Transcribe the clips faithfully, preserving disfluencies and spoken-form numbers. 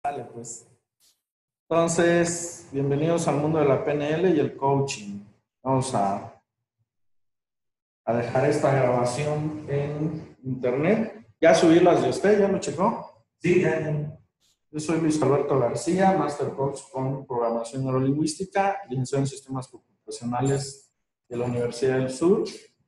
Dale, pues. Entonces, bienvenidos al mundo de la P N L y el coaching. Vamos a, a dejar esta grabación en internet. ¿Ya subí las de usted? ¿Ya lo checó? Sí, ya. Yo soy Luis Alberto García, Master Coach con Programación Neurolingüística, licenciado en Sistemas Computacionales de la Universidad del Sur.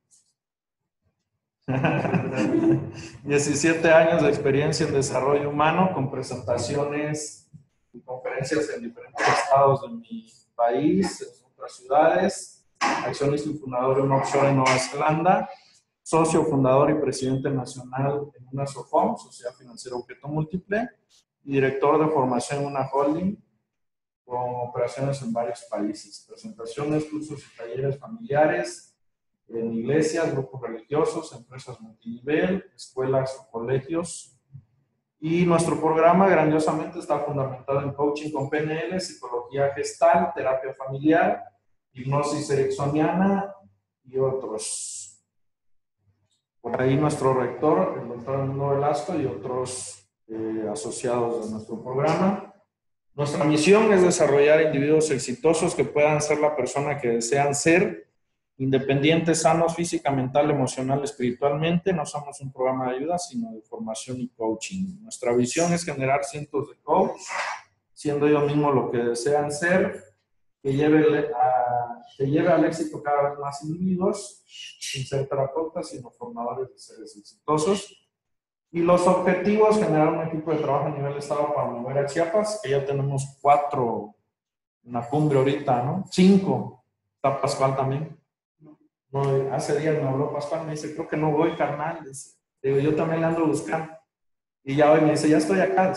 diecisiete años de experiencia en desarrollo humano con presentaciones y conferencias en diferentes estados de mi país, en otras ciudades, accionista y fundador de una offshore en Nueva Zelanda, socio, fundador y presidente nacional en una SOFOM, Sociedad Financiera Objeto Múltiple, y director de formación en una holding con operaciones en varios países, presentaciones, cursos y talleres familiares, en iglesias, grupos religiosos, empresas multinivel, escuelas o colegios. Y nuestro programa grandiosamente está fundamentado en coaching con P N L, psicología gestal, terapia familiar, hipnosis ericksoniana y otros. Por ahí nuestro rector, el doctor Nuno Velasco, y otros eh, asociados de nuestro programa. Nuestra misión es desarrollar individuos exitosos que puedan ser la persona que desean ser, independientes, sanos, física, mental, emocional, espiritualmente. No somos un programa de ayuda, sino de formación y coaching. Nuestra visión es generar cientos de coaches, siendo ellos mismos lo que desean ser, que lleve, a, que lleve al éxito cada vez más individuos, sin ser terapeutas, sino formadores de seres exitosos. Y los objetivos: generar un equipo de trabajo a nivel de estado para mover a Chiapas, que ya tenemos cuatro en la cumbre ahorita, ¿no? Cinco. Está Pascual también. No, hace días me habló Pascual, me dice, creo que no voy, carnal. Dice, digo, yo también le ando buscando. Y ya hoy me dice, ya estoy acá.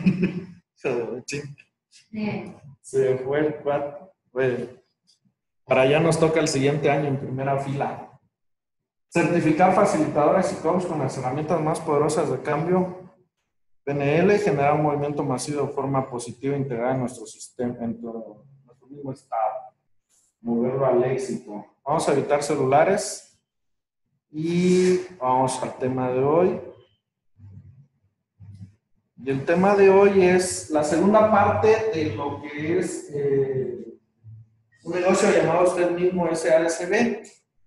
Se fue el cuatro. Bueno, para allá nos toca el siguiente año en primera fila. Certificar facilitadores y coaches con las herramientas más poderosas de cambio. P N L, generar un movimiento masivo de forma positiva e integrada en nuestro sistema, en todo, nuestro mismo estado. Moverlo al éxito. Vamos a evitar celulares y vamos al tema de hoy. Y el tema de hoy es la segunda parte de lo que es eh, un negocio llamado usted mismo S A S B.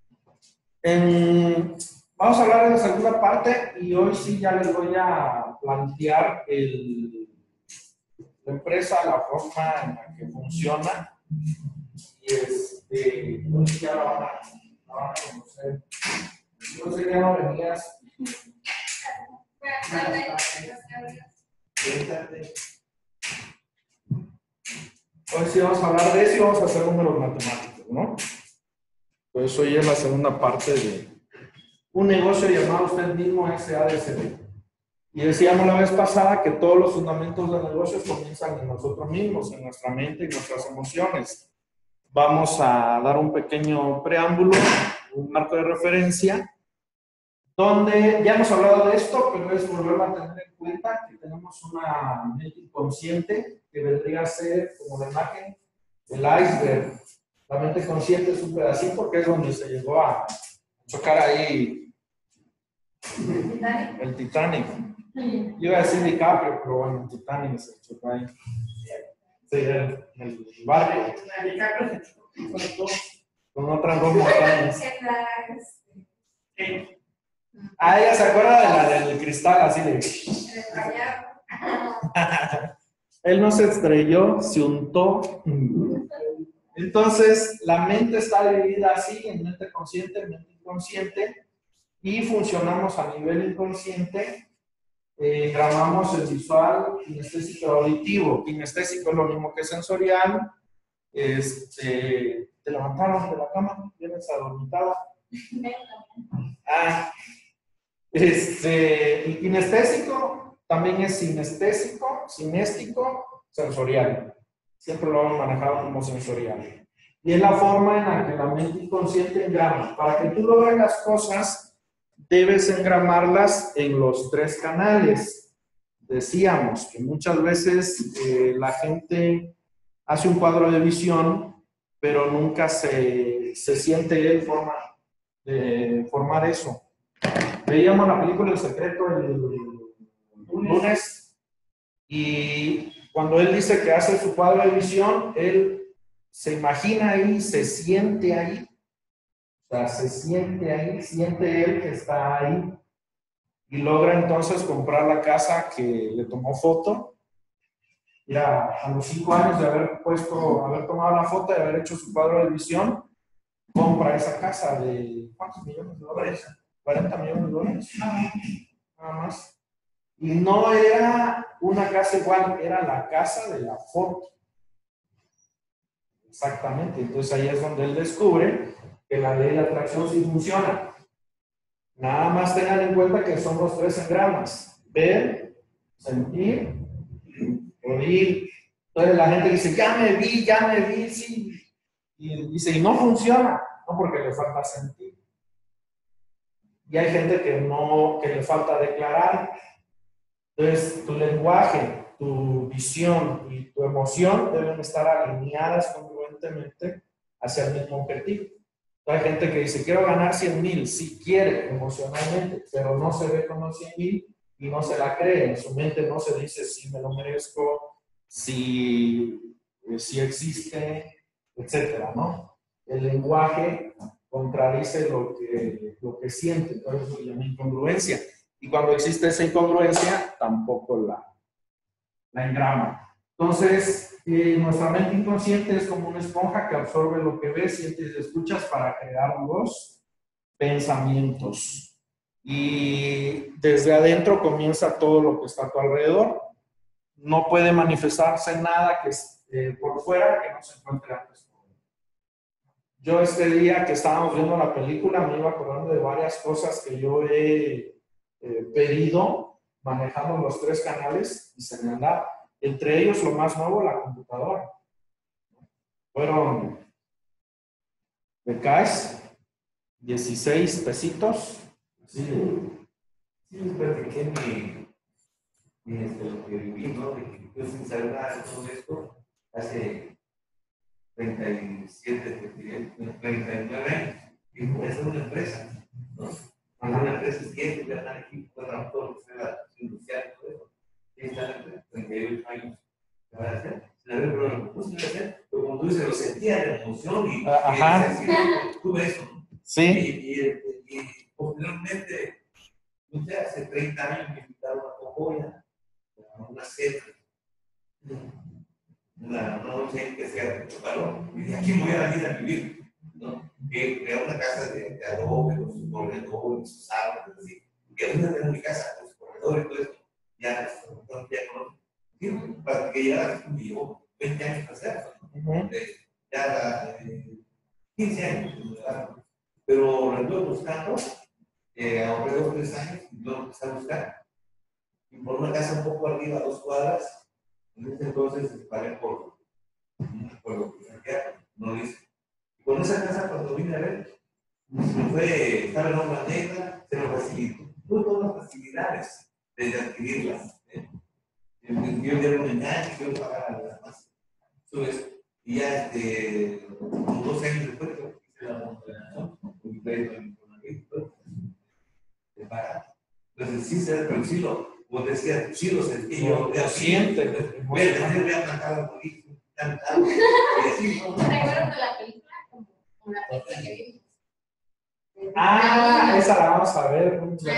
En, vamos a hablar de la segunda parte y hoy sí ya les voy a plantear el, la empresa, la forma en la que funciona. Y este, no sé si ya la van a, la van a conocer. No sé qué no venías. Hoy sí vamos a hablar de eso y vamos a hacer números matemáticos, ¿no? Pues hoy es la segunda parte de un negocio llamado usted mismo S A S B. Y decíamos la vez pasada que todos los fundamentos del negocio comienzan en nosotros mismos, en nuestra mente y nuestras emociones. Vamos a dar un pequeño preámbulo, un marco de referencia, donde ya hemos hablado de esto, pero es volver a tener en cuenta que tenemos una mente inconsciente que vendría a ser, como la imagen, el iceberg. La mente consciente es un pedacito que es donde se llegó a chocar ahí el Titanic. El Titanic. Yo iba a decir DiCaprio, pero bueno, el Titanic se chocó ahí. Sí, el, el barrio. Con otras dos montañas. Ah, ella se acuerda de la del cristal, así de. Él no se estrelló, se untó. Entonces, la mente está dividida así, en mente consciente, mente inconsciente, y funcionamos a nivel inconsciente. Eh, grabamos el visual, kinestésico y auditivo. Kinestésico es lo mismo que sensorial. Este, ¿te levantaron de la cama? ¿Vienes adormitada? Ah, este, el kinestésico también es sinestésico, sinéstico, sensorial. Siempre lo hemos manejado como sensorial. Y es la forma en la que la mente inconsciente engrama. Para que tú logres las cosas, debes engramarlas en los tres canales. Decíamos que muchas veces eh, la gente hace un cuadro de visión, pero nunca se, se siente él forma de formar eso. Veíamos la película El Secreto el lunes y cuando él dice que hace su cuadro de visión, él se imagina ahí, se siente ahí, o sea, se siente ahí, siente él que está ahí, y logra entonces comprar la casa que le tomó foto. Ya a los cinco años de haber puesto, haber tomado la foto y haber hecho su cuadro de visión, compra esa casa de ¿cuántos millones de dólares? cuarenta millones de dólares. Nada más. Y no era una casa igual, era la casa de la foto. Exactamente. Entonces ahí es donde él descubre que la ley de atracción sí funciona. Nada más tengan en cuenta que son los tres engramas: ver, sentir, oír. Entonces la gente dice, ya me vi, ya me vi, sí. Y dice, y no funciona, no, porque le falta sentir. Y hay gente que no, que le falta declarar. Entonces, tu lenguaje, tu visión y tu emoción deben estar alineadas congruentemente hacia el mismo objetivo. Hay gente que dice, quiero ganar cien mil, sí quiere emocionalmente, pero no se ve con los cien mil y no se la cree. En su mente no se dice, sí me lo merezco, sí, sí existe, etcétera, ¿no? El lenguaje contradice lo que, lo que siente, por eso se llama incongruencia. Y cuando existe esa incongruencia, tampoco la, la engrama. Entonces, eh, nuestra mente inconsciente es como una esponja que absorbe lo que ves, sientes y escuchas para crear los pensamientos. Y desde adentro comienza todo lo que está a tu alrededor. No puede manifestarse nada que eh, por fuera que no se encuentre antes. Yo este día que estábamos viendo la película me iba acordando de varias cosas que yo he eh, pedido manejando los tres canales y se me han dado. Entre ellos lo más nuevo, la computadora. Fueron de cash, dieciséis pesitos. Sí, sí, les platiqué mi, mi, este, lo que viví, ¿no? De que yo sin saber nada de todo esto hace treinta y siete, treinta y nueve años, y voy a hacer una empresa, ¿no? Cuando una empresa es que voy a estar aquí, para todo lo que sea la industrial y todo eso. Y está la empresa, treinta y ocho años. ¿Qué van a hacer? Sin haber probado lo que puse que hacer, pero como tú dices, lo sentía la emoción y, Ajá. y decía, tuve eso, ¿no? Sí. Y, y, y posteriormente, no sé, hace treinta años me invitaron a Cocoya, a una cena, una noche que sea de calor, y de aquí me voy a venir a vivir, ¿no? Que era una casa de, de adobe, con su corredor, y sus árboles, así, que es una de mi casa, con su corredor y todo esto, ya, ya no, para que ya me llevó veinte años para hacerlo, ¿no? Ya eh, quince años, pero lo estuve buscando. Eh, ahorré dos o tres años y lo empecé a buscar. Y por una casa un poco arriba, dos cuadras, en ese entonces se paré por por lo que saquearon, no dice. Y con esa casa, cuando vine a ver, se me fue, estaba en obra negra, se me facilitó. Tuve todas las facilidades de adquirirlas. ¿eh? Yo dieron un engaño, yo pagaba las más. Entonces, y ya, este, como dos años después, hice la montaña, un crédito en Infonavit, de pagar. Entonces, sí, pero sí lo, como decía, sí lo sentí yo. Lo siente. Voy a tener ya marcado por ahí, cantando. Y así, ¿no? ¿Recuerdas de la película? Como la película que vimos. Ah, esa la vamos a ver.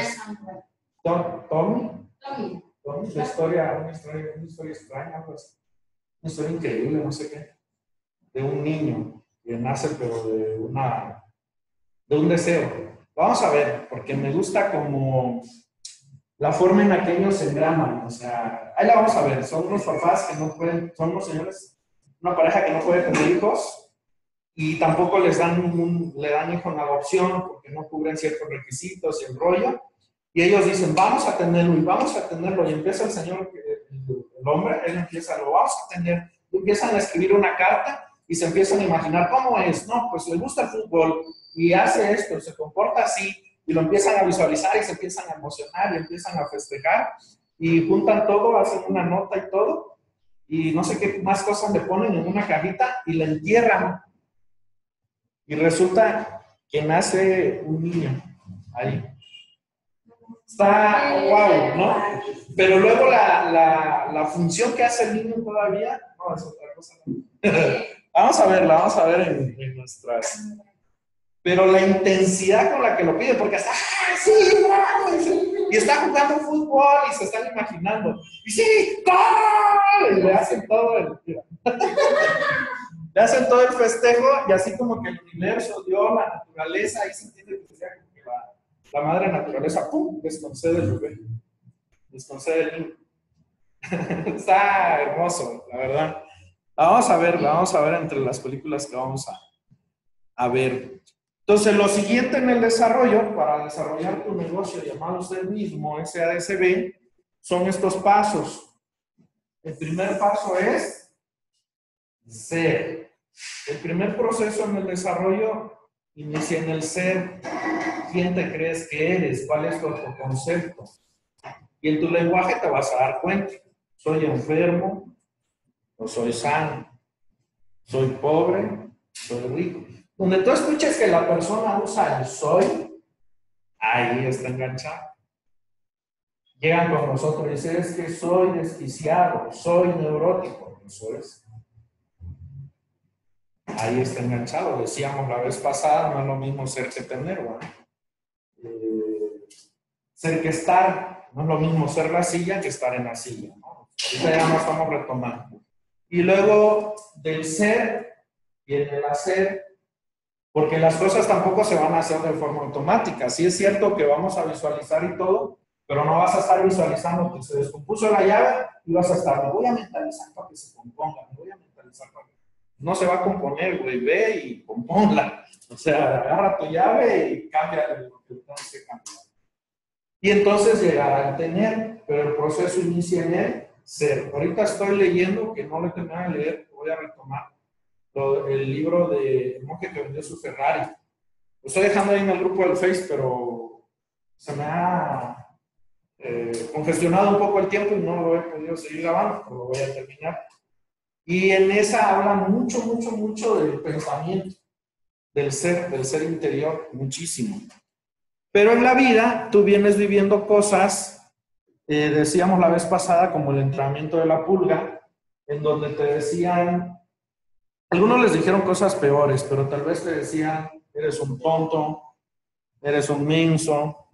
Tom, Tommy. Tommy. Tommy, la historia, una historia, una historia extraña, pues, una historia increíble, no sé qué, de un niño que nace, pero de una, de un deseo. Vamos a ver, porque me gusta como la forma en la que ellos se engraman, o sea, ahí la vamos a ver. Son unos papás que no pueden, son unos señores, una pareja que no puede tener hijos y tampoco les dan un, le dan hijo en adopción porque no cubren ciertos requisitos y el rollo. Y ellos dicen, vamos a tenerlo y vamos a tenerlo. Y empieza el señor, el, el hombre, él empieza, lo vamos a tener. Y empiezan a escribir una carta y se empiezan a imaginar cómo es. No, pues le gusta el fútbol y hace esto, se comporta así. Y lo empiezan a visualizar y se empiezan a emocionar y empiezan a festejar. Y juntan todo, hacen una nota y todo. Y no sé qué más cosas le ponen en una cajita y la entierran. Y resulta que nace un niño ahí. Está wow, ¿no? Pero luego la, la, la función que hace el niño todavía, no, es otra cosa. Vamos a verla, vamos a ver en, en nuestras... Pero la intensidad con la que lo pide, porque hasta, ¡ah, sí, bravo! Y está jugando fútbol y se están imaginando. Y sí, ¡gol! Y le hacen todo el... Le hacen todo el festejo y así como que el universo, Dios, la naturaleza, ahí se entiende que sea como que la, la madre naturaleza, ¡pum!, les concede el bebé. Les concede el niño. Está hermoso, la verdad. La vamos a ver, la vamos a ver entre las películas que vamos a, a ver. Entonces, lo siguiente en el desarrollo, para desarrollar tu negocio llamado usted mismo, S A D C B, son estos pasos. El primer paso es ser. El primer proceso en el desarrollo inicia en el ser. ¿Quién te crees que eres? ¿Cuál es tu concepto? Y en tu lenguaje te vas a dar cuenta. ¿Soy enfermo o soy sano? ¿Soy pobre? ¿Soy rico? Donde tú escuches que la persona usa el soy, ahí está enganchado. Llegan con nosotros y dicen, es que soy desquiciado, soy neurótico. Eso es. Ahí está enganchado. Decíamos la vez pasada, no es lo mismo ser que tener, ¿no? Eh, ser que estar, no es lo mismo ser la silla que estar en la silla, ¿no? Ahorita ya nos estamos retomando. Y luego del ser viene el hacer, porque las cosas tampoco se van a hacer de forma automática. Sí es cierto que vamos a visualizar y todo, pero no vas a estar visualizando que se descompuso la llave y vas a estar, me voy a mentalizar para que se componga, me voy a mentalizar para que... No se va a componer, güey, ve y compónla. O sea, agarra tu llave y cambia lo que tienes que cambiar. Y entonces llegará a tener, pero el proceso inicia en el ser. Ahorita estoy leyendo, que no lo terminé de leer, voy a retomar el libro de El monje que vendió su Ferrari. Lo estoy dejando ahí en el grupo del Face, pero se me ha eh, congestionado un poco el tiempo y no lo he podido seguir grabando, pero lo voy a terminar. Y en esa habla mucho, mucho, mucho del pensamiento, del ser, del ser interior, muchísimo. Pero en la vida tú vienes viviendo cosas, eh, decíamos la vez pasada, como el entrenamiento de la pulga, en donde te decían, algunos les dijeron cosas peores, pero tal vez te decían, eres un tonto, eres un menso,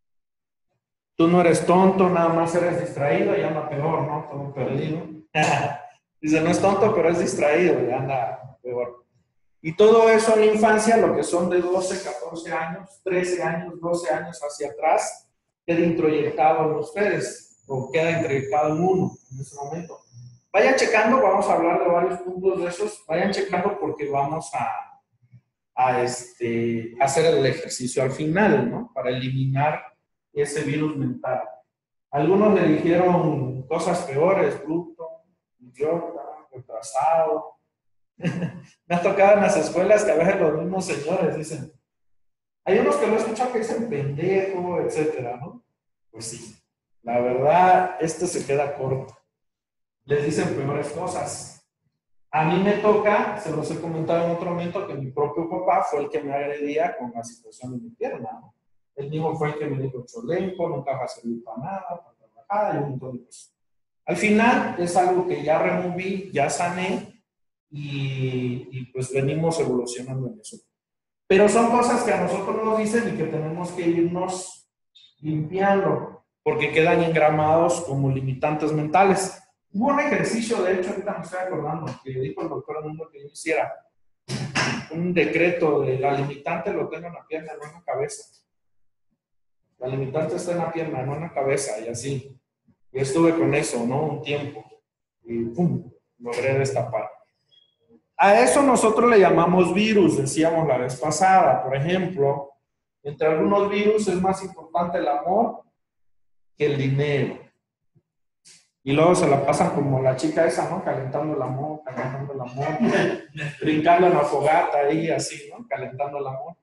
tú no eres tonto, nada más eres distraído y anda peor, ¿no? Todo perdido. Dice, no es tonto, pero es distraído y anda peor. Y todo eso en la infancia, lo que son de doce, catorce años, trece años, doce años hacia atrás, queda introyectado en ustedes, o queda introyectado en uno en ese momento. Vayan checando, vamos a hablar de varios puntos de esos, vayan checando porque vamos a, a este, hacer el ejercicio al final, ¿no? Para eliminar ese virus mental. Algunos le dijeron cosas peores, bruto, idiota, retrasado. Me ha tocado en las escuelas que a veces los mismos señores dicen, hay unos que lo he escuchado que dicen pendejo, etcétera, ¿no? Pues sí, la verdad, este se queda corto. Les dicen peores cosas. A mí me toca, se los he comentado en otro momento, que mi propio papá fue el que me agredía con la situación de mi pierna, ¿no? Él mismo fue el que me dijo cholenco, nunca va a servir para nada, para trabajar y un montón de cosas. Al final es algo que ya removí, ya sané y, y pues venimos evolucionando en eso. Pero son cosas que a nosotros nos dicen y que tenemos que irnos limpiando porque quedan engramados como limitantes mentales. Hubo un ejercicio, de hecho, ahorita me estoy acordando, que dijo el doctor Mundo que yo hiciera. Un decreto de la limitante lo tengo en la pierna, no en la cabeza. La limitante está en la pierna, no en la cabeza, y así. Y estuve con eso, ¿no? Un tiempo. Y ¡pum! Logré destapar. A eso nosotros le llamamos virus, decíamos la vez pasada. Por ejemplo, entre algunos virus es más importante el amor que el dinero. Y luego se la pasan como la chica esa, ¿no? Calentando el amor, calentando el amor. Brincando en la fogata ahí, así, ¿no? Calentando el amor.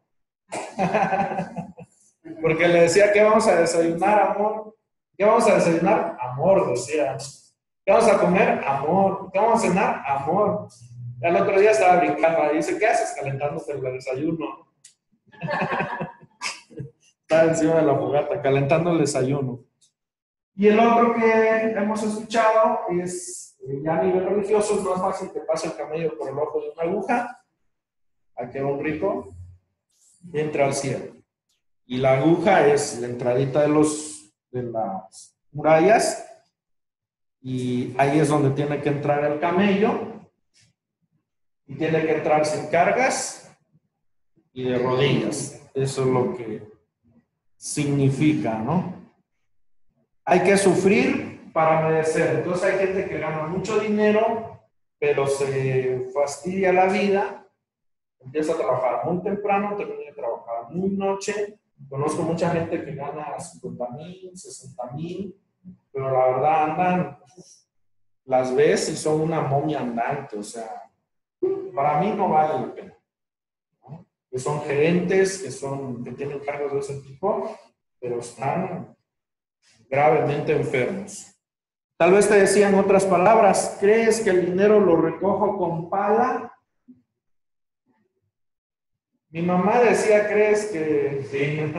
Porque le decía, ¿qué vamos a desayunar, amor? ¿Qué vamos a desayunar? Amor, decía. ¿Qué vamos a comer? Amor. ¿Qué vamos a cenar? Amor. Y al otro día estaba brincando ahí. Dice, ¿qué haces calentándote el desayuno? Estaba encima de la fogata, calentando el desayuno. Y el otro que hemos escuchado es, eh, ya a nivel religioso, es más fácil que pase el camello por el ojo de una aguja a que un rico entre al cielo. Y la aguja es la entradita de, los, de las murallas, y ahí es donde tiene que entrar el camello, y tiene que entrar sin cargas y de rodillas. Eso es lo que significa, ¿no? Hay que sufrir para merecer. Entonces hay gente que gana mucho dinero, pero se fastidia la vida, empieza a trabajar muy temprano, termina de trabajar muy noche. Conozco mucha gente que gana cincuenta mil, sesenta mil, pero la verdad andan, las ves y son una momia andante. O sea, para mí no vale la pena, ¿no? Que son gerentes, que, son, que tienen cargos de ese tipo, pero están gravemente enfermos. Tal vez te decían otras palabras: ¿crees que el dinero lo recojo con pala? Mi mamá decía: ¿crees que...? Sí.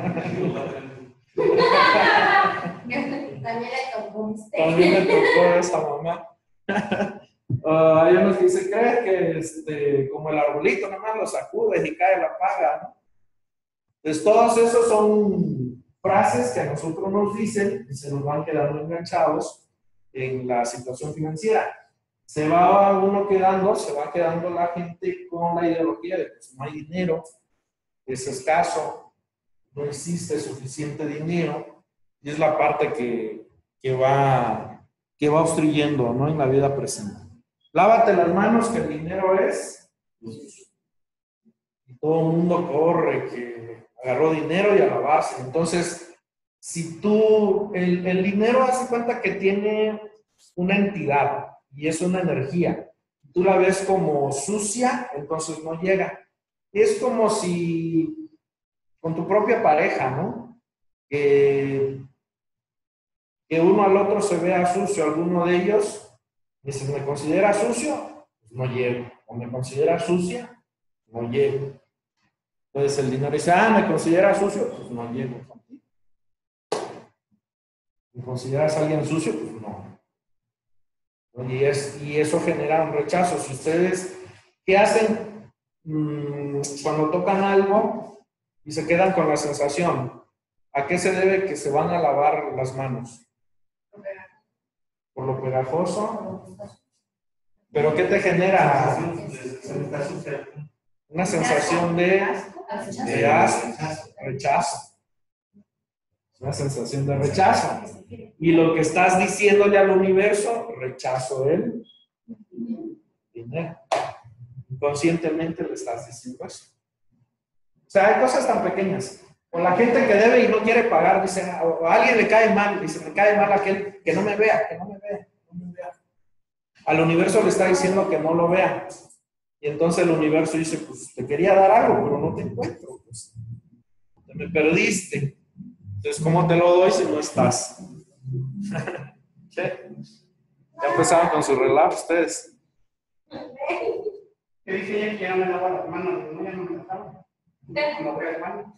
También le tocó usted. También me tocó esa mamá. Uh, hay unos que dicen: ¿crees que este, como el arbolito nomás lo sacudes y cae la paga, ¿no? Entonces todos esos son frases que a nosotros nos dicen y se nos van quedando enganchados en la situación financiera. Se va uno quedando, se va quedando la gente con la ideología de que pues, no hay dinero, es escaso, no existe suficiente dinero, y es la parte que, que, va, que va obstruyendo, ¿no? En la vida presente. Lávate las manos, que el dinero es, y todo el mundo corre, que agarró dinero y a lavarse. Entonces, si tú, el, el dinero, hace cuenta que tiene una entidad y es una energía. Tú la ves como sucia, entonces no llega. Es como si con tu propia pareja, ¿no? Que, que uno al otro se vea sucio, alguno de ellos, dice: ¿me considera sucio? Pues no llego. ¿O me considera sucia? No llego. Entonces el dinero dice: ah, ¿me considera sucio? Pues no llego contigo. ¿Me consideras alguien sucio? Pues no. Y, es, y eso genera un rechazo. Si ustedes, ¿qué hacen mmm, cuando tocan algo y se quedan con la sensación? ¿A qué se debe que se van a lavar las manos? Por lo pegajoso. ¿Pero qué te genera? Una sensación de, de asco, rechazo. Una sensación de rechazo. Y lo que estás diciéndole al universo: rechazo el dinero. Inconscientemente le estás diciendo eso. O sea, hay cosas tan pequeñas. O la gente que debe y no quiere pagar, dice, o a alguien le cae mal, dice: me cae mal aquel que no me vea, que no me vea, no me vea. Al universo le está diciendo que no lo vea. Y entonces el universo dice: pues te quería dar algo, pero no te encuentro. Pues, te me perdiste. Entonces, ¿cómo te lo doy si no estás? ¿Sí? Ya empezaron con su relajo ustedes. Yo dije ella que ya no me lava las manos, no, ya no me las lavo. No voy al baño.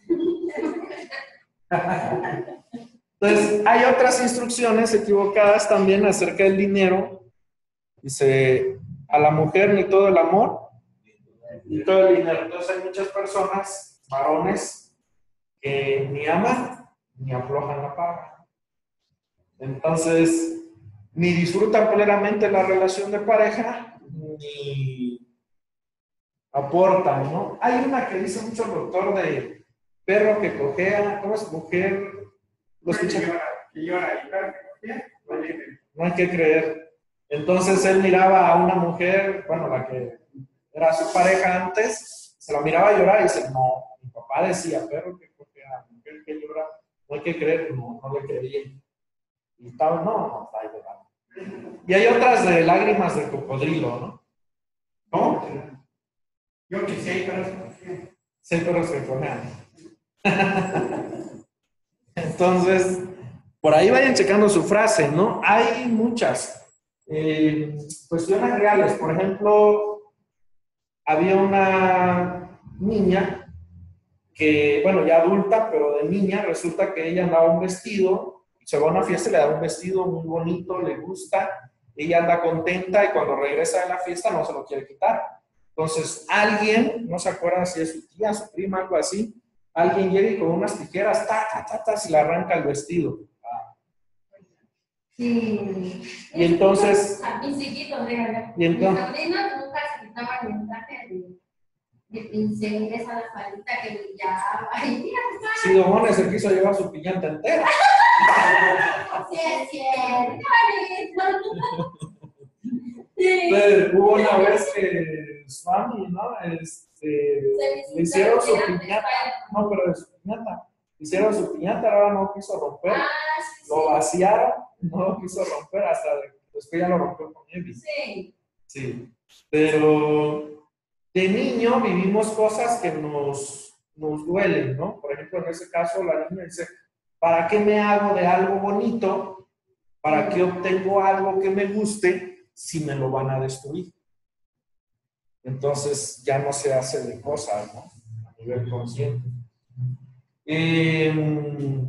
Entonces, hay otras instrucciones equivocadas también acerca del dinero. Dice: a la mujer ni todo el amor, ni todo el dinero. Entonces, hay muchas personas, varones, que ni aman ni aflojan la paga. Entonces, ni disfrutan plenamente la relación de pareja, ni aportan, ¿no? Hay una que dice mucho el doctor de perro que cojea, ¿cómo es? Mujer, ¿lo escucha? Que llora y perro que cojea, no hay que creer. Entonces él miraba a una mujer, bueno, la que era su pareja antes, se la miraba llorar y dice: no, mi papá decía perro que cojea, mujer que llora, no hay que creer, no, no le creía. Y estaba, no, no, está llorando. Y hay otras de lágrimas de cocodrilo, ¿no? ¿Cómo? yo que sé, pero se cojea. Sí, pero se cojean. Entonces, por ahí vayan checando su frase, ¿no? Hay muchas eh, cuestiones reales. Por ejemplo, había una niña que, bueno, ya adulta, pero de niña, resulta que ella andaba un vestido se va a una fiesta y le da un vestido muy bonito, le gusta, ella anda contenta y cuando regresa de la fiesta no se lo quiere quitar. Entonces, alguien, no se acuerda si es su tía, su prima, algo así, alguien llega y con unas tijeras, ta, ta, ta, ta, se le arranca el vestido. Sí. Y entonces... A mis chiquitos, de verdad. Y entonces... Mis sobrinos nunca se quitaban el traje de, de pincel, esa la faldita que brillaba. Ay, mira, sí, don Juan se quiso llevar su piñata entera. sí, es cierto. Sí. Pero hubo una vez que Swami, ¿no? Este, le hicieron su piñata. No, pero de su piñata. Hicieron su piñata, ahora no quiso romper. Ah, sí, lo vaciaron, no lo quiso romper hasta después ya lo rompió con Evi. Sí. Sí. Pero de niño vivimos cosas que nos, nos duelen, ¿no? Por ejemplo, en ese caso la niña dice, ¿para qué me hago de algo bonito? ¿Para qué obtengo algo que me guste si me lo van a destruir? Entonces ya no se hace de cosas, ¿no? A nivel consciente. Eh,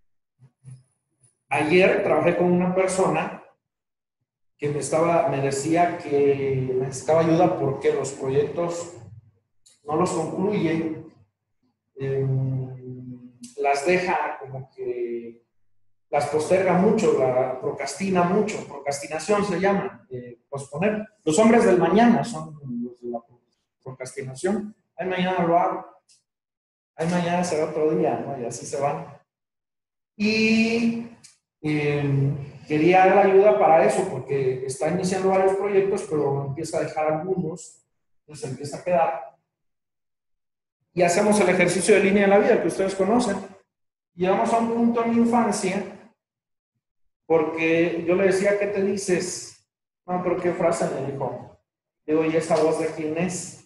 ayer trabajé con una persona que me, estaba, me decía que necesitaba ayuda porque los proyectos no los concluye, eh, las deja como que las posterga mucho, la procrastina mucho, procrastinación se llama, eh, posponer. Los hombres del mañana son los de la procrastinación. Ay, mañana lo hago. Ay, mañana será otro día, ¿no? Y así se van. Y eh, quería dar ayuda para eso, porque está iniciando varios proyectos, pero empieza a dejar algunos, entonces empieza a quedar. Y hacemos el ejercicio de línea de la vida, que ustedes conocen. Llegamos a un punto en mi infancia, porque yo le decía, ¿qué te dices? No, pero ¿qué frase me dijo? Digo, ¿y esa voz de quién es?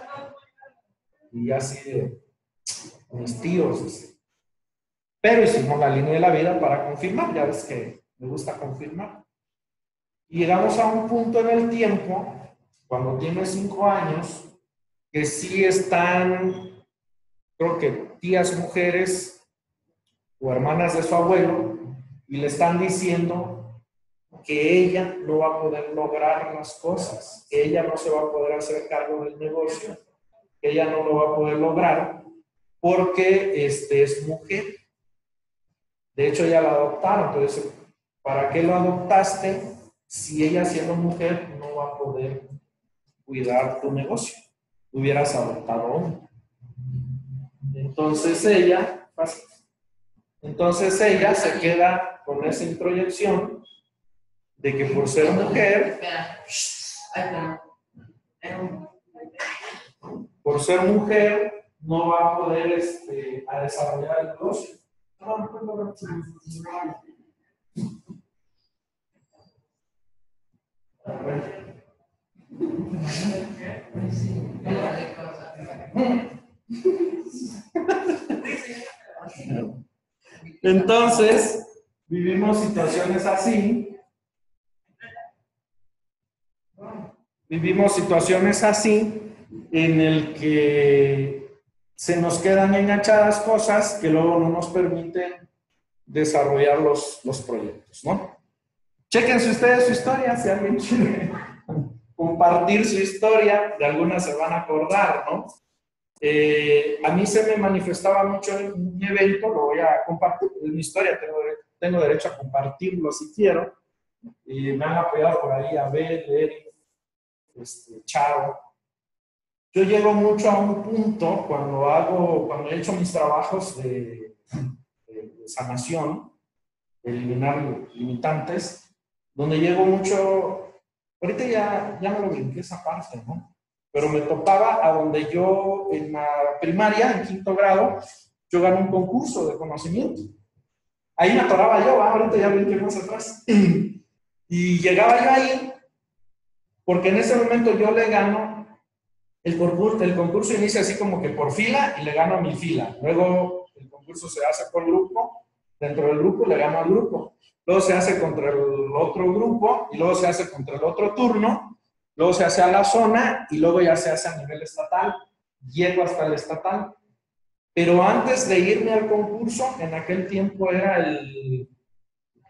Y así de mis tíos, dice. Pero hicimos la línea de la vida para confirmar, ya ves que me gusta confirmar. Y llegamos a un punto en el tiempo, cuando tiene cinco años, que sí están, creo que tías mujeres o hermanas de su abuelo, y le están diciendo que ella no va a poder lograr las cosas, que ella no se va a poder hacer cargo del negocio, que ella no lo va a poder lograr porque este, es mujer. De hecho, ya la adoptaron. Entonces, ¿para qué lo adoptaste si ella siendo mujer no va a poder cuidar tu negocio? Hubieras adoptado hombre. Entonces ella, entonces ella se queda con esa introyección de que por ser mujer, por ser mujer, no va a poder este, a desarrollar el negocio. Entonces, vivimos situaciones así. Vivimos situaciones así en el que se nos quedan enganchadas cosas que luego no nos permiten desarrollar los, los proyectos, ¿no? Chéquense ustedes su historia, si alguien quiere compartir su historia, de algunas se van a acordar, ¿no? Eh, a mí se me manifestaba mucho en un evento, lo voy a compartir, es mi historia, tengo, tengo derecho a compartirlo si quiero, y me han apoyado por ahí a ver, Eric, este, Charo. Yo llego mucho a un punto cuando hago, cuando he hecho mis trabajos de, de, de sanación, de eliminar limitantes, donde llego mucho, ahorita ya, ya me lo brinqué esa parte, ¿no? Pero me topaba a donde yo en la primaria, en quinto grado, yo gané un concurso de conocimiento. Ahí me atoraba yo, ¿va? Ahorita ya brinqué más atrás. Y llegaba yo ahí, porque en ese momento yo le gano. El concurso, el concurso inicia así como que por fila y le gano a mi fila. Luego el concurso se hace por grupo. Dentro del grupo le gano al grupo. Luego se hace contra el otro grupo y luego se hace contra el otro turno. Luego se hace a la zona y luego ya se hace a nivel estatal. Llego hasta el estatal. Pero antes de irme al concurso, en aquel tiempo era el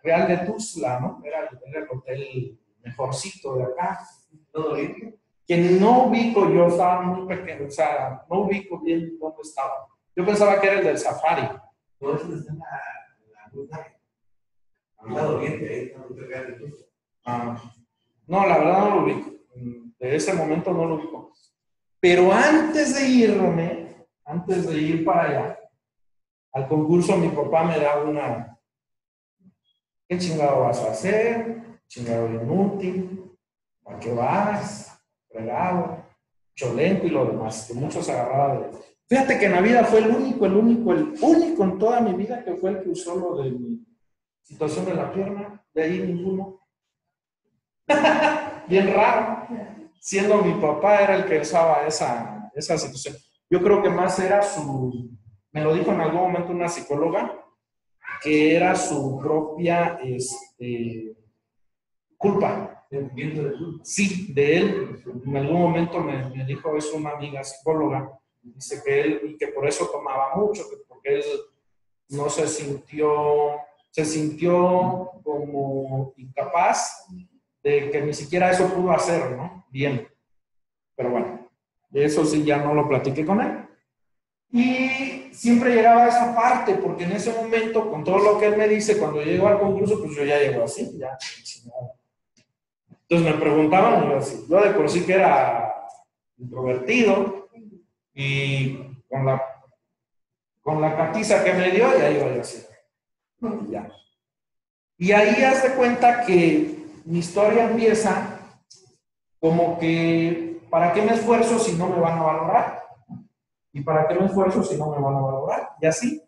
Real de Tuzla, ¿no? Era, era el hotel mejorcito de acá. ¿No lo viste? Que no ubico, yo estaba muy pequeño, o sea, no ubico bien dónde estaba. Yo pensaba que era el del Safari. No, eso está en la, en la ruta. Al lado oriente, ahí está el hotel Real de Tuzla. Ah, no, la verdad no lo ubico. De ese momento no lo ubico. Pero antes de irme, antes de ir para allá, al concurso, mi papá me da una. ¿Qué chingado vas a hacer? Chingado inútil. ¿Para qué vas? Fregado, cholento y lo demás. Que muchos agarraban de. Fíjate que en la vida fue el único, el único, el único en toda mi vida que fue el que usó lo de mi situación de la pierna. De ahí ninguno. Bien raro. Siendo mi papá era el que usaba esa, esa situación. Yo creo que más era su, me lo dijo en algún momento una psicóloga, que era su propia este, culpa. Sentimiento de culpa. Sí, de él. En algún momento me, me dijo eso una amiga psicóloga. Dice que él, y que por eso tomaba mucho, porque él no se sintió, se sintió como incapaz de que ni siquiera eso pudo hacer, ¿no? Bien. Pero bueno, de eso sí ya no lo platiqué con él. Y siempre llegaba a esa parte, porque en ese momento, con todo lo que él me dice, cuando llego al concurso, pues yo ya llego así, ya. Entonces me preguntaban, y yo así, yo de por sí que era introvertido, y con la, con la catiza que me dio, ya iba yo así. Ya. Y ahí haz de cuenta que mi historia empieza como que, ¿para qué me esfuerzo si no me van a valorar? ¿Y para qué me esfuerzo si no me van a valorar? Y así,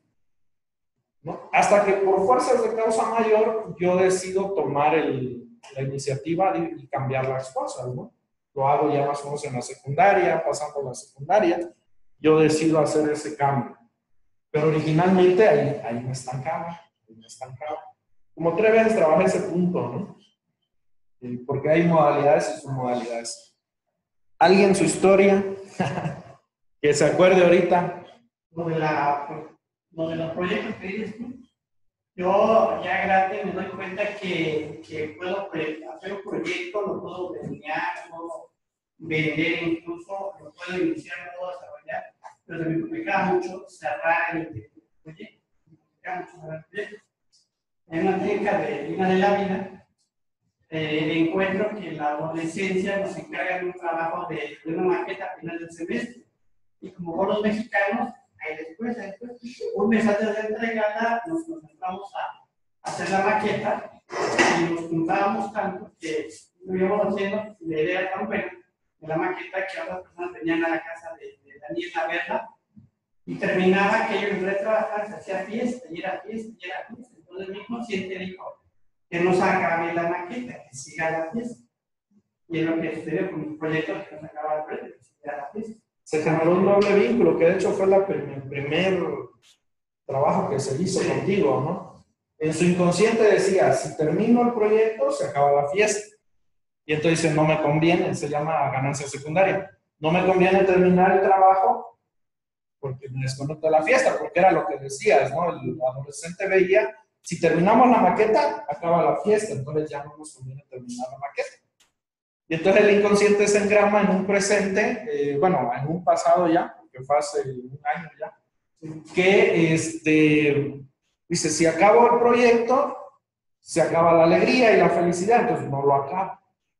¿no? Hasta que por fuerzas de causa mayor, yo decido tomar el, la iniciativa de, y cambiar las cosas, ¿no? Lo hago ya más o menos en la secundaria, pasando la secundaria, yo decido hacer ese cambio. Pero originalmente ahí, ahí me estancaba, ahí me estancaba. Como tres veces trabajé ese punto, ¿no? Porque hay modalidades y submodalidades. ¿Alguien su historia? Que se acuerde ahorita. Lo de, la, lo de los proyectos que dices tú, yo ya grande me doy cuenta que, que puedo hacer un proyecto, lo puedo diseñar, puedo vender incluso, lo puedo iniciar, lo puedo desarrollar, pero se me complicaba mucho cerrar el proyecto. Me complicaba mucho cerrar el proyecto. En una técnica de Lina de la Vida, eh, encuentro que en la adolescencia nos encargan un trabajo de, de una maqueta a final del semestre. Y como buenos mexicanos, ahí después, ahí después, un mes antes de entregarla, nos concentramos a hacer la maqueta y nos juntábamos tanto que lo íbamos haciendo, la idea era tan buena de la maqueta que otras personas venían a la casa de, de Daniel a verla y terminaba que ellos en vez de trabajar se hacía fiesta y era fiesta y era fiesta. Entonces mi consciente dijo que no se acabe la maqueta, que siga la fiesta. Y es lo que sucedió con mis proyectos, que no se acaba el proyecto, que siga la fiesta. Se generó un doble vínculo, que de hecho fue la prim el primer trabajo que se hizo sí. contigo, ¿no? En su inconsciente decía, si termino el proyecto, se acaba la fiesta. Y entonces dice, no me conviene, se llama ganancia secundaria. No me conviene terminar el trabajo porque me desconecto de la fiesta, porque era lo que decías, ¿no? El adolescente veía, si terminamos la maqueta, acaba la fiesta, entonces ya no nos conviene terminar la maqueta. Y entonces el inconsciente se engrama en un presente, eh, bueno, en un pasado ya, que fue hace un año ya, que este, dice, si acabo el proyecto, se acaba la alegría y la felicidad, entonces no lo acabo.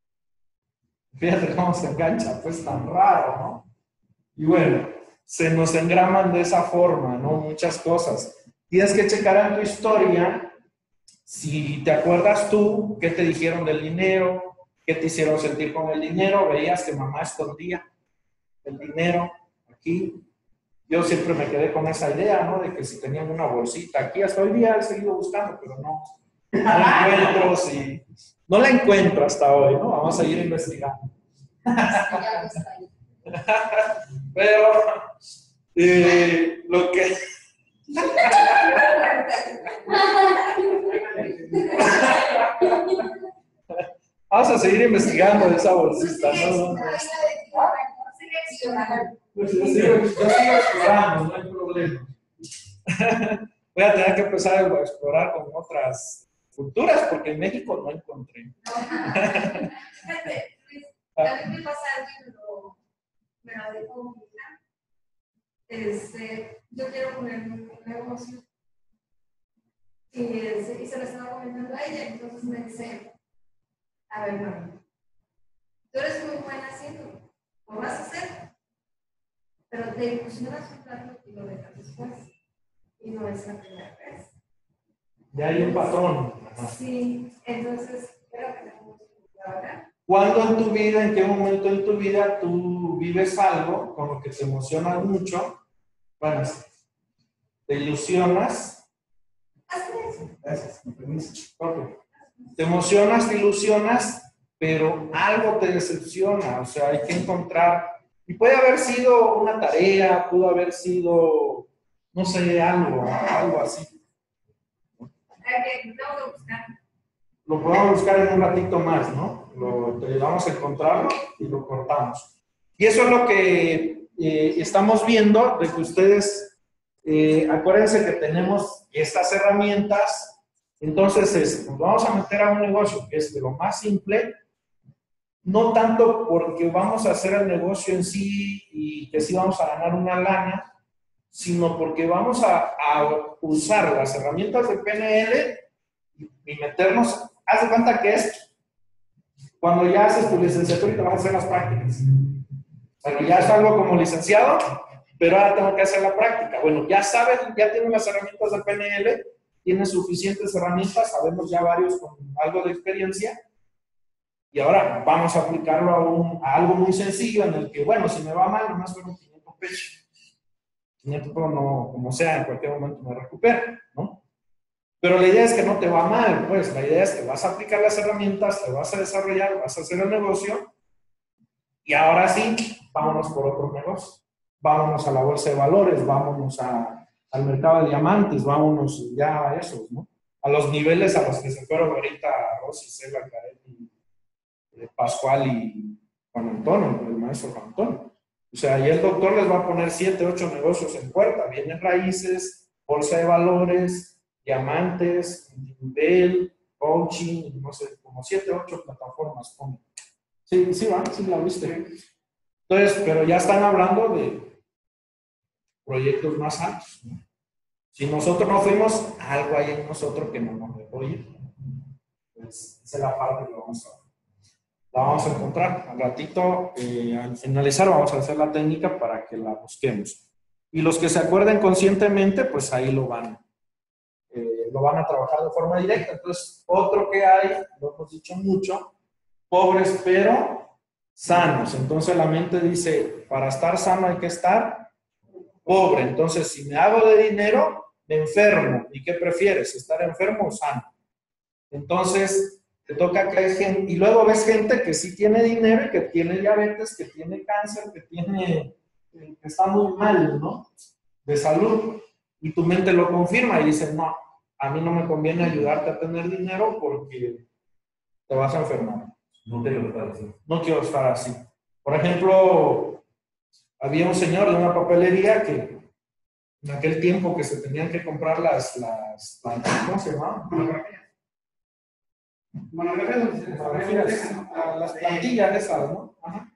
Fíjate cómo se engancha, pues tan raro, ¿no? Y bueno, se nos engraman de esa forma, ¿no? Muchas cosas. Tienes que checar en tu historia, si te acuerdas tú, qué te dijeron del dinero, qué te hicieron sentir con el dinero, veías que mamá escondía el dinero aquí. Yo siempre me quedé con esa idea, ¿no? De que si tenían una bolsita aquí, hasta hoy día he seguido buscando, pero no, no encuentro, si, no la encuentro hasta hoy, ¿no? Vamos a seguir investigando. Pero, eh, lo que... Vamos a seguir investigando esa bolsita, ¿no? Pues yo sigo, yo sigo explorando, no hay problema. Voy a tener que empezar a explorar con otras culturas, porque en México no encontré. No. Fíjate, Luis, a mí me pasa algo y me lo, me lo dijo mi hija. Este, yo quiero poner un negocio. Y, este, y se lo estaba comentando a ella, entonces me dice, a ver, mami, tú eres muy buena haciendo, lo vas a hacer, pero te ilusionas un rato y lo dejas después. Y no es la primera vez. Ya hay un patrón. Ajá. Sí, entonces creo que tenemos que ahora. ¿Cuándo en tu vida, en qué momento en tu vida tú vives algo con lo que te emociona mucho? Bueno, te ilusionas. Así es. Gracias, con permiso. Okay. Te emocionas, te ilusionas, pero algo te decepciona. O sea, hay que encontrar. Y puede haber sido una tarea, pudo haber sido, no sé, algo, algo así. Hay que tengo que buscar. Lo podemos buscar en un ratito más, ¿no? Lo, te ayudamos a encontrarlo y lo cortamos. Y eso es lo que eh, estamos viendo, de que ustedes, eh, acuérdense que tenemos estas herramientas, entonces es, nos vamos a meter a un negocio que es de lo más simple, no tanto porque vamos a hacer el negocio en sí y que sí vamos a ganar una lana, sino porque vamos a, a usar las herramientas de P N L y, y meternos. Haz de cuenta que es cuando ya haces tu licenciatura y te vas a hacer las prácticas. Bueno, ya es algo como licenciado, pero ahora tengo que hacer la práctica. Bueno, ya sabes, ya tienes las herramientas de P N L, tienes suficientes herramientas, sabemos ya varios con algo de experiencia, y ahora vamos a aplicarlo a, un, a algo muy sencillo en el que, bueno, si me va mal, nomás fueron quinientos pesos. quinientos pesos no, como sea, en cualquier momento me recupero, ¿no? Pero la idea es que no te va mal, pues la idea es que vas a aplicar las herramientas, te vas a desarrollar, vas a hacer el negocio, y ahora sí, vámonos por otro negocio. Vámonos a la bolsa de valores, vámonos a, al mercado de diamantes, vámonos ya a esos, ¿no? A los niveles a los que se fueron ahorita Rosy, Cela, Caret, eh, Pascual y Juan Antonio, el maestro Juan Antonio. O sea, y el doctor les va a poner siete, ocho negocios en puerta, bienes raíces, bolsa de valores, diamantes, nivel, coaching, no sé, como siete, ocho plataformas. Sí, sí, va, sí la viste. Entonces, pero ya están hablando de proyectos más altos, ¿no? Si nosotros no fuimos, algo hay en nosotros que no nos dejó ir. Pues esa es la parte que vamos a, la vamos a encontrar. Al ratito, eh, al finalizar, vamos a hacer la técnica para que la busquemos. Y los que se acuerden conscientemente, pues ahí lo van, eh, lo van a trabajar de forma directa. Entonces, otro que hay, lo hemos dicho mucho, pobres pero sanos. Entonces la mente dice, para estar sano hay que estar pobre. Entonces, si me hago de dinero, me enfermo. ¿Y qué prefieres? ¿Estar enfermo o sano? Entonces, te toca que hay gente, y luego ves gente que sí tiene dinero y que tiene diabetes, que tiene cáncer, que tiene, que está muy mal, ¿no? De salud. Y tu mente lo confirma y dice, no, a mí no me conviene ayudarte a tener dinero porque te vas a enfermar. No quiero estar así. No quiero estar así. Por ejemplo, había un señor de una papelería que en aquel tiempo que se tenían que comprar las, las, las ¿cómo se llama? Monografías, las plantillas esas, ¿no? Ajá.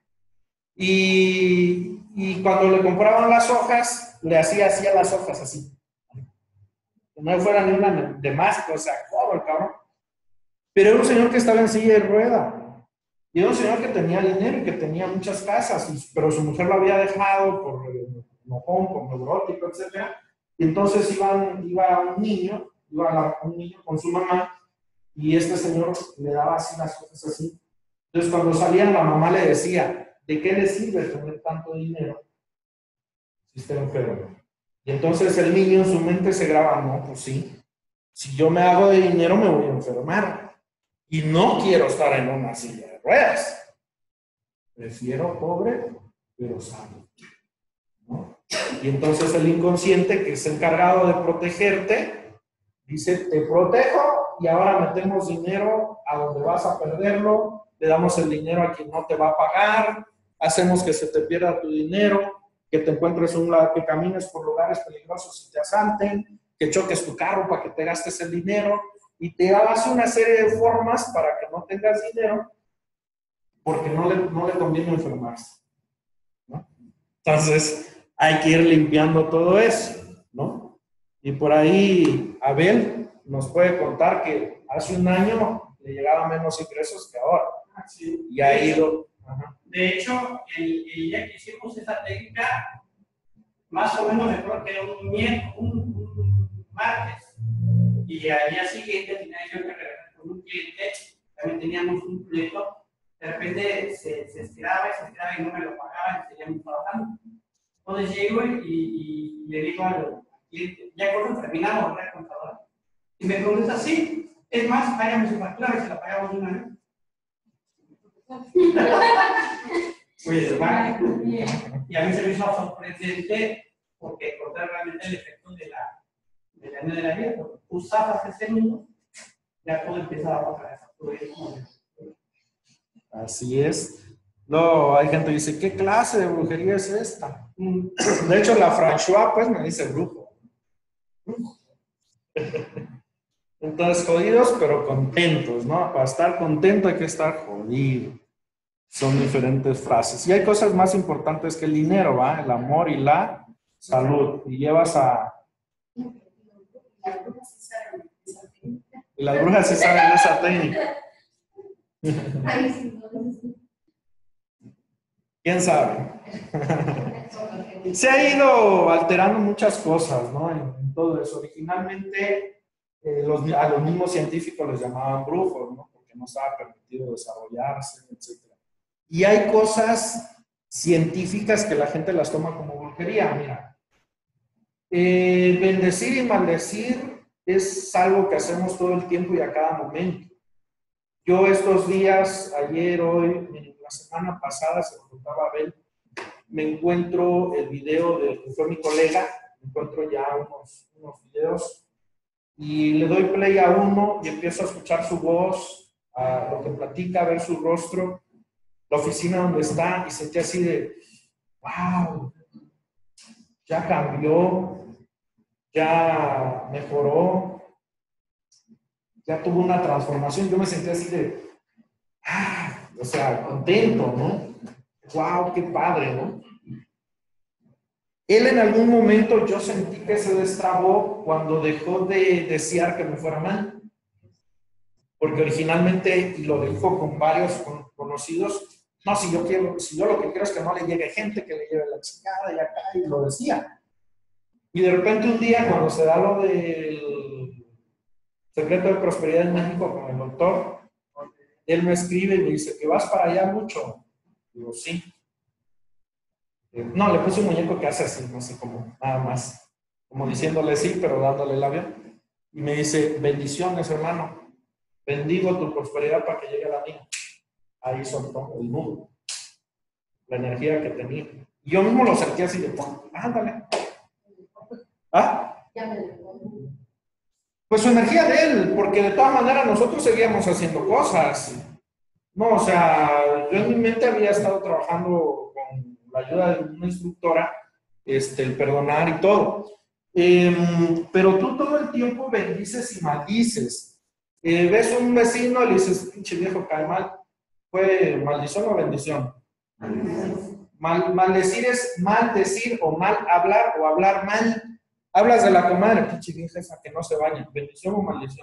Y, y cuando le compraban las hojas, le hacía así a las hojas, así. Que no fuera ni una de más, o sea, todo el cabrón. Pero era un señor que estaba en silla de rueda. Y era un señor que tenía dinero y que tenía muchas casas, pero su mujer lo había dejado por enojón, por neurótico, etcétera. Y entonces iban, iba un niño, iba a un niño con su mamá, y este señor le daba así las cosas así. Entonces cuando salían, la mamá le decía, ¿de qué le sirve tener tanto dinero si está enfermo? Y entonces el niño en su mente se graba, no, pues sí, si yo me hago de dinero me voy a enfermar. Y no quiero estar en una silla de ruedas. Prefiero pobre, pero sano, ¿no? Y entonces el inconsciente, que es encargado de protegerte, dice, te protejo y ahora metemos dinero a donde vas a perderlo, le damos el dinero a quien no te va a pagar, hacemos que se te pierda tu dinero, que te encuentres un lado, que camines por lugares peligrosos y te asalten, que choques tu carro para que te gastes el dinero. y te hace una serie de formas para que no tengas dinero, porque no le, no le conviene enfermarse, ¿no? Entonces, hay que ir limpiando todo eso, ¿no? Y por ahí, Abel nos puede contar que hace un año le llegaban menos ingresos que ahora. Ah, sí. Y ha ido. Ajá. De hecho, el, el día que hicimos esa técnica, más o menos me acuerdo que era un, miércoles, un, un martes, y al día siguiente tenía yo que regresar con un cliente, también teníamos un proyecto, de repente se, se estiraba y se estiraba y no me lo pagaban y seguíamos trabajando. Entonces llego y, y, y le digo al cliente, ya cuando terminamos, ¿verdad, contadora? Y me contesta, sí, es más, págame su factura y se la pagamos de una vez. Pues, hermano, y a mí se me hizo sorprendente porque encontré realmente el efecto de la, del año de la vida. Porque tú zafas ese mundo, ya todo empieza a otra vez. Así es. No, hay gente que dice, ¿qué clase de brujería es esta? De hecho, la François, pues, me dice brujo. Entonces, jodidos, pero contentos, ¿no? Para estar contento hay que estar jodido. Son diferentes frases. Y hay cosas más importantes que el dinero, ¿va? El amor y la salud. Y llevas a... Y las brujas sí saben esa técnica. ¿Quién sabe? Se ha ido alterando muchas cosas, ¿no? En, en todo eso. Originalmente, eh, los, a los mismos científicos les llamaban brujos, ¿no? Porque no estaba permitido desarrollarse, etcétera. Y hay cosas científicas que la gente las toma como brujería. Mira, eh, bendecir y maldecir es algo que hacemos todo el tiempo y a cada momento. Yo estos días, ayer, hoy, la semana pasada, se lo contaba a Abel, me encuentro el video de que fue mi colega, me encuentro ya unos, unos videos y le doy play a uno y empiezo a escuchar su voz, a lo que platica, a ver su rostro, la oficina donde está, y sentí así de, wow, ya cambió, ya mejoró, ya tuvo una transformación. Yo me sentí así de, ah, o sea, contento, ¿no? Wow, qué padre, ¿no? Él en algún momento yo sentí que se destrabó cuando dejó de desear que me fuera mal. Porque originalmente, y lo dijo con varios con, conocidos, no, si yo quiero, si yo lo que quiero es que no le llegue gente, que le lleve la chingada y acá, y lo decía. Y de repente un día, cuando se da lo del secreto de prosperidad en México con el doctor, él me escribe y me dice, ¿que vas para allá mucho? Digo, sí. No, le puse un muñeco que hace así, no sé cómo, nada más. Como diciéndole sí, pero dándole el avión. Y me dice, bendiciones, hermano. Bendigo tu prosperidad para que llegue a la mía. Ahí soltó el nudo. La energía que tenía. Y yo mismo lo sentí así de, ándale. ¿Ah? Pues su energía de él, porque de todas maneras nosotros seguíamos haciendo cosas. No, o sea, yo en mi mente había estado trabajando con la ayuda de una instructora, este, el perdonar y todo. Eh, pero tú todo el tiempo bendices y maldices. Eh, ves un vecino y le dices, pinche viejo, cae mal. ¿Fue maldición o bendición? Mal, maldecir es maldecir o mal hablar o hablar mal. Hablas de la comadre, pinche vieja esa que no se baña. ¿Bendición o maldición?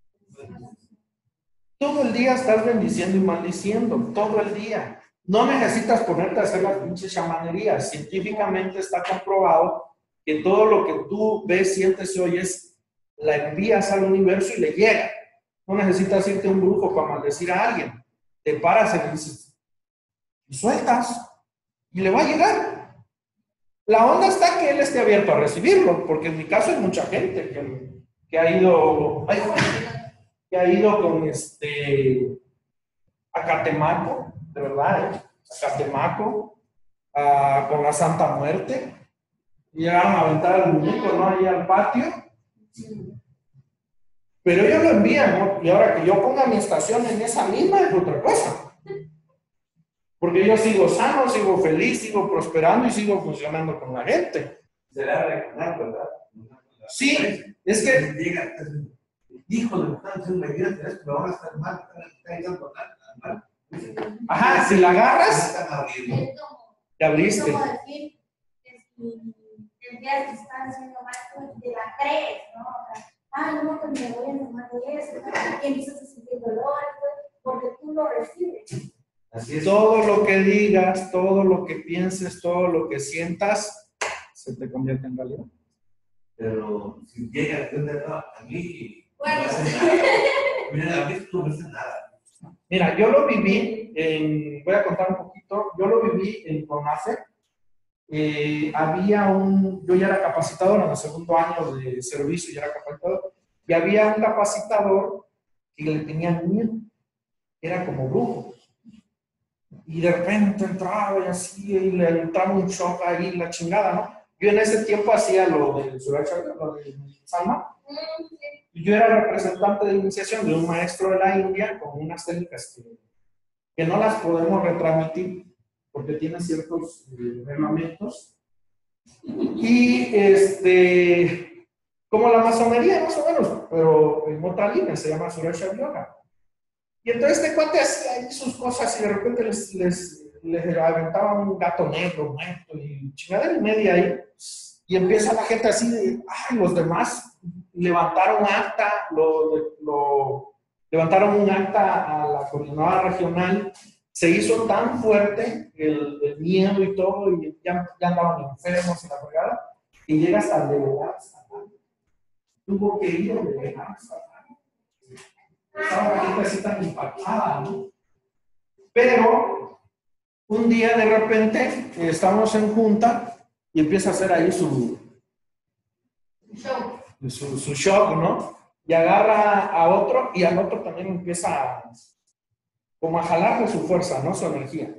Todo el día estás bendiciendo y maldiciendo, todo el día. No necesitas ponerte a hacer las pinches chamanerías. Científicamente está comprobado que todo lo que tú ves, sientes y oyes, la envías al universo y le llega. No necesitas irte a un brujo para maldecir a alguien. Te paras y le dices, y sueltas, y le va a llegar. La onda está que él esté abierto a recibirlo, porque en mi caso hay mucha gente que, que ha ido... Ay, que ha ido con este a Catemaco, de verdad, ¿eh? A Catemaco, a, con la Santa Muerte, y llegaron a aventar al muñeco, ¿no? Ahí al patio. Pero ellos lo envían, ¿no? Y ahora que yo ponga mi estación en esa misma es otra cosa. Porque yo sigo sano, sigo feliz, sigo prosperando y sigo funcionando con la gente. Será recordar, ¿verdad? Sí, es que hijo de mujer, es una idea, es que lo van a estar mal, están echando mal. Ajá, si la agarras, Están abriendo. Es como, te es abriste. como decir, es, el día que están haciendo mal, tú te la crees, ¿no? O sea, ay, no, que me voy a enfermar de eso, ¿no? Y empiezas a sentir dolor, porque tú lo recibes. Así es. Todo lo que digas, todo lo que pienses, todo lo que sientas, se te convierte en realidad. Pero si llega a entender, no, a mí Bueno, no hace nada. Mira, a mí no me hace nada. Mira, yo lo viví en, voy a contar un poquito, yo lo viví en CONAFE. Eh, había un, yo ya era capacitador en el segundo año de servicio, ya era capacitador, y había un capacitador que le tenía miedo, era como brujo. Y de repente entraba y así, y le entraba un shock ahí, la chingada, ¿no? Yo en ese tiempo hacía lo de lo de Salma, y yo era representante de iniciación de un maestro de la India con unas técnicas que, que no las podemos retransmitir porque tienen ciertos eh, reglamentos. Y este, como la masonería, más o menos, pero en otra línea, se llama Suresh Yoga. Y entonces este cuate hacía ahí sus cosas y de repente les, les, les aventaba un gato negro muerto y chingadera y media ahí. Y empieza la gente así de, ay, los demás levantaron acta, lo, lo, levantaron un acta a la coordinadora regional. Se hizo tan fuerte el, el miedo y todo, y ya, ya andaban enfermos en la fregada, y llega hasta el delegado. Tuvo que ir al delegado. Estaba la gente así tan impactada, ¿no? Pero un día de repente estamos en junta y empieza a hacer ahí su show. su, su shock, ¿no? Y agarra a otro y al otro también empieza a, como a jalarle su fuerza, ¿no? Su energía.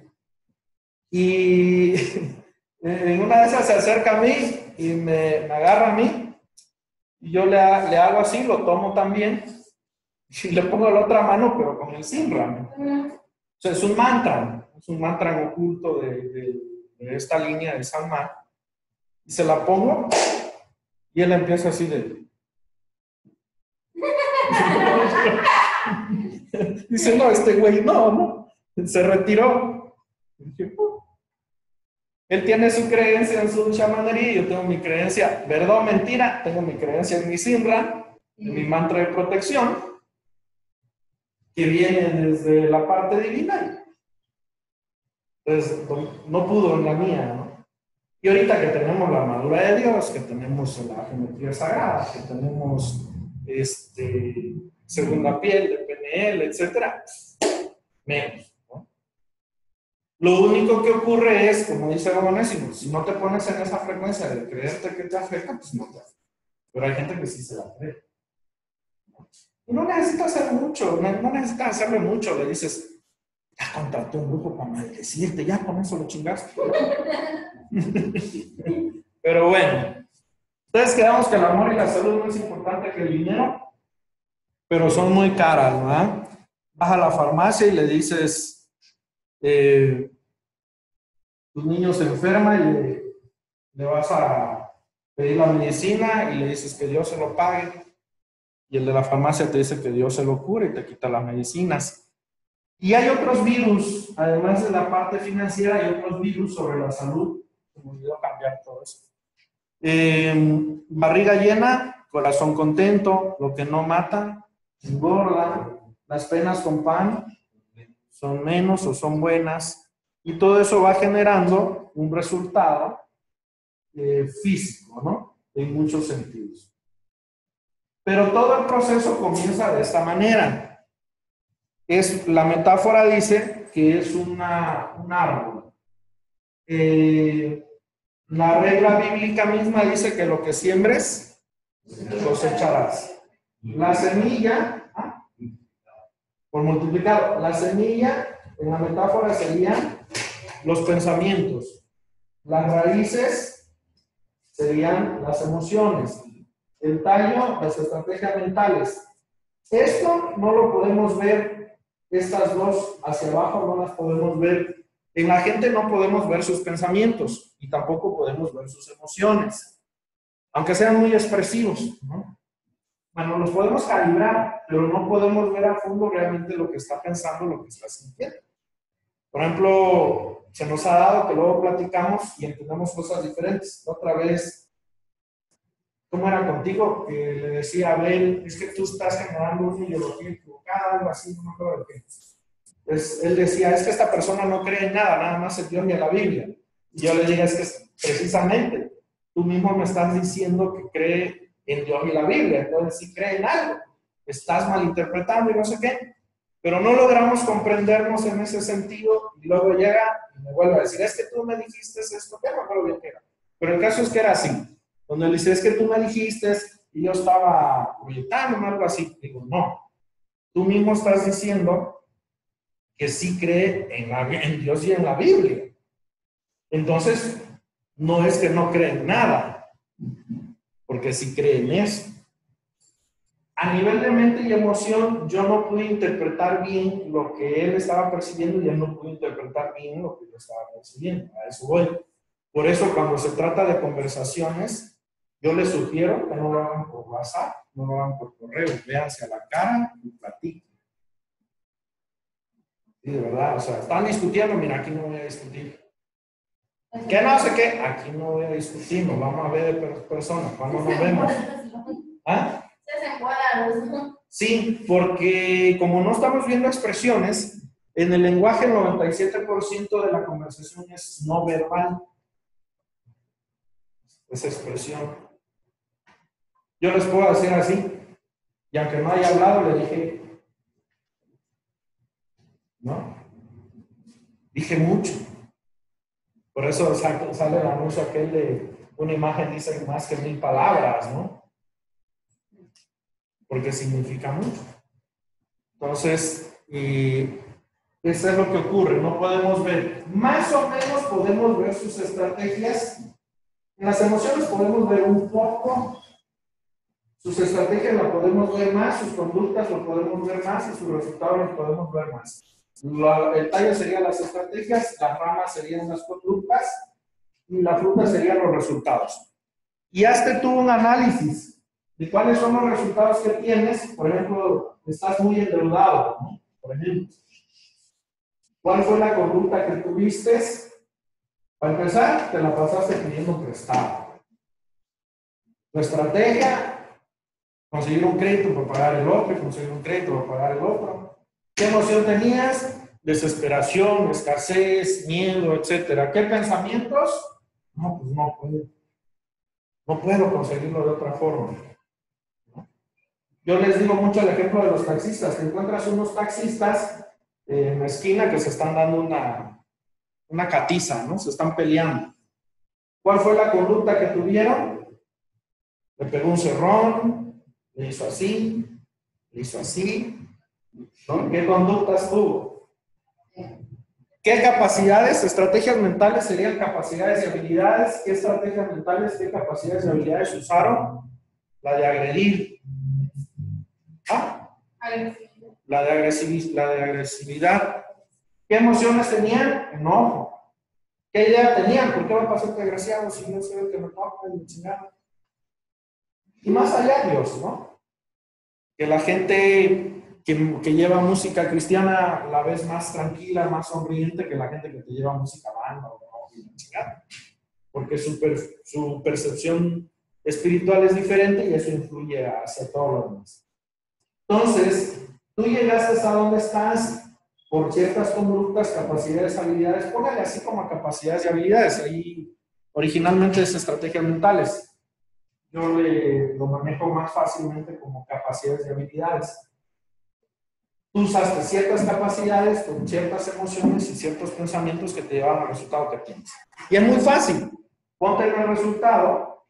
Y en una de esas se acerca a mí y me, me agarra a mí y yo le, le hago así, lo tomo también y le pongo la otra mano, pero con el Simran. O sea, es un mantra, es un mantra oculto de, de, de esta línea de Salman. Y se la pongo y él empieza así de... Dice, no, este güey, no, no. Se retiró. Él tiene su creencia en su chamanería, yo tengo mi creencia, verdad o mentira, tengo mi creencia en mi Simran, en mi mantra de protección, que viene desde la parte divina. Entonces, no pudo en la mía, ¿no? Y ahorita que tenemos la armadura de Dios, que tenemos la geometría sagrada, que tenemos este, segunda piel de P N L, etcétera, menos, ¿no? Lo único que ocurre es, como dice Onésimo, si no te pones en esa frecuencia de creerte que te afecta, pues no te afecta. Pero hay gente que sí se la cree. Y no necesitas hacer mucho, no, no necesitas hacerle mucho, le dices, ya contraté un grupo para maldecirte, ya con eso lo chingaste. Pero bueno, entonces quedamos que el amor y la salud no es importante que el dinero, pero son muy caras, ¿verdad? Vas a la farmacia y le dices, eh, tu niño se enferma y le, le vas a pedir la medicina y le dices que Dios se lo pague. Y el de la farmacia te dice que Dios se lo cure y te quita las medicinas. Y hay otros virus, además de la parte financiera, hay otros virus sobre la salud. Se me olvidó cambiar todo eso. Eh, barriga llena, corazón contento, lo que no mata, engorda, las penas con pan son menos o son buenas. Y todo eso va generando un resultado eh, físico, ¿no? En muchos sentidos. Pero todo el proceso comienza de esta manera. Es, la metáfora dice que es una, un árbol. Eh, la regla bíblica misma dice que lo que siembres, cosecharás. La semilla, ¿ah? Por multiplicado, la semilla en la metáfora serían los pensamientos. Las raíces serían las emociones. El tallo, las estrategias mentales. Esto no lo podemos ver, estas dos hacia abajo no las podemos ver. En la gente no podemos ver sus pensamientos y tampoco podemos ver sus emociones, aunque sean muy expresivos, ¿no? Bueno, los podemos calibrar, pero no podemos ver a fondo realmente lo que está pensando, lo que está sintiendo. Por ejemplo, se nos ha dado que luego platicamos y entendemos cosas diferentes. Otra vez, ¿cómo era contigo? Que le decía a Abel, es que tú estás generando una ideología equivocada, algo así, no me acuerdo de qué. Pues él decía, es que esta persona no cree en nada, nada más en Dios ni en la Biblia. Y yo le dije, es que precisamente, tú mismo me estás diciendo que cree en Dios y la Biblia, entonces sí cree en algo. Estás malinterpretando y no sé qué. Pero no logramos comprendernos en ese sentido y luego llega y me vuelve a decir, es que tú me dijiste esto, que no me acuerdo bien qué era. Pero el caso es que era así. Cuando él dice, es que tú me dijiste y yo estaba proyectando algo así. Digo, no. Tú mismo estás diciendo que sí cree en, la, en Dios y en la Biblia. Entonces, no es que no cree en nada, porque sí cree en eso. A nivel de mente y emoción, yo no pude interpretar bien lo que él estaba percibiendo y él no pudo interpretar bien lo que yo estaba percibiendo. A eso voy. Por eso, cuando se trata de conversaciones, yo les sugiero que no lo hagan por WhatsApp, no lo hagan por correo, véanse a la cara y platiquen. Sí, de verdad, o sea, están discutiendo, mira, aquí no voy a discutir. ¿Qué no sé qué? Aquí no voy a discutir, nos vamos a ver de personas, cuando nos vemos. ¿Ah? Sí, porque como no estamos viendo expresiones, en el lenguaje el noventa y siete por ciento de la conversación es no verbal. Es expresión. Yo les puedo decir así, y aunque no haya hablado, le dije, ¿no? Dije mucho. Por eso sale el anuncio aquel de una imagen dice más que mil palabras, ¿no? Porque significa mucho. Entonces, y eso es lo que ocurre, no podemos ver, más o menos podemos ver sus estrategias. En las emociones podemos ver un poco, sus estrategias las podemos ver más, sus conductas lo podemos ver más y sus resultados los podemos ver más. La, el tallo serían las estrategias, las ramas serían las conductas y la fruta serían los resultados. Y hazte tú un análisis de cuáles son los resultados que tienes. Por ejemplo, estás muy endeudado, ¿no? Por ejemplo, ¿cuál fue la conducta que tuviste? Para empezar, te la pasaste pidiendo prestado. Tu estrategia, conseguir un crédito para pagar el otro, conseguir un crédito para pagar el otro. ¿Qué emoción tenías? Desesperación, escasez, miedo, etcétera. ¿Qué pensamientos? No, pues no puedo. No puedo conseguirlo de otra forma. ¿No? Yo les digo mucho el ejemplo de los taxistas. Te encuentras unos taxistas eh, en la esquina que se están dando una, una catiza, ¿no? Se están peleando. ¿Cuál fue la conducta que tuvieron? Le pegó un cerrón, le hizo así, le hizo así. ¿No? ¿Qué conductas tuvo? ¿Qué capacidades, estrategias mentales serían capacidades y habilidades? ¿Qué estrategias mentales, qué capacidades y habilidades usaron? La de agredir. ¿Ah? La de, agresiv la de agresividad. ¿Qué emociones tenían? Enojo. ¿Qué idea tenían? ¿Por qué va a pasar desgraciado si no sé el que me toca y me chingaron? Y más allá, Dios, ¿no? Que la gente que, que lleva música cristiana la ves más tranquila, más sonriente que la gente que te lleva música banda o chingada. Porque su, per, su percepción espiritual es diferente y eso influye hacia todo lo demás. Entonces, tú llegaste a donde estás por ciertas conductas, capacidades, habilidades. Póngale así como capacidades y habilidades. Ahí originalmente es estrategias mentales. Yo le, lo manejo más fácilmente como capacidades y habilidades. Tú usaste ciertas capacidades con ciertas emociones y ciertos pensamientos que te llevan al resultado que tienes. Y es muy fácil. Ponte en el resultado,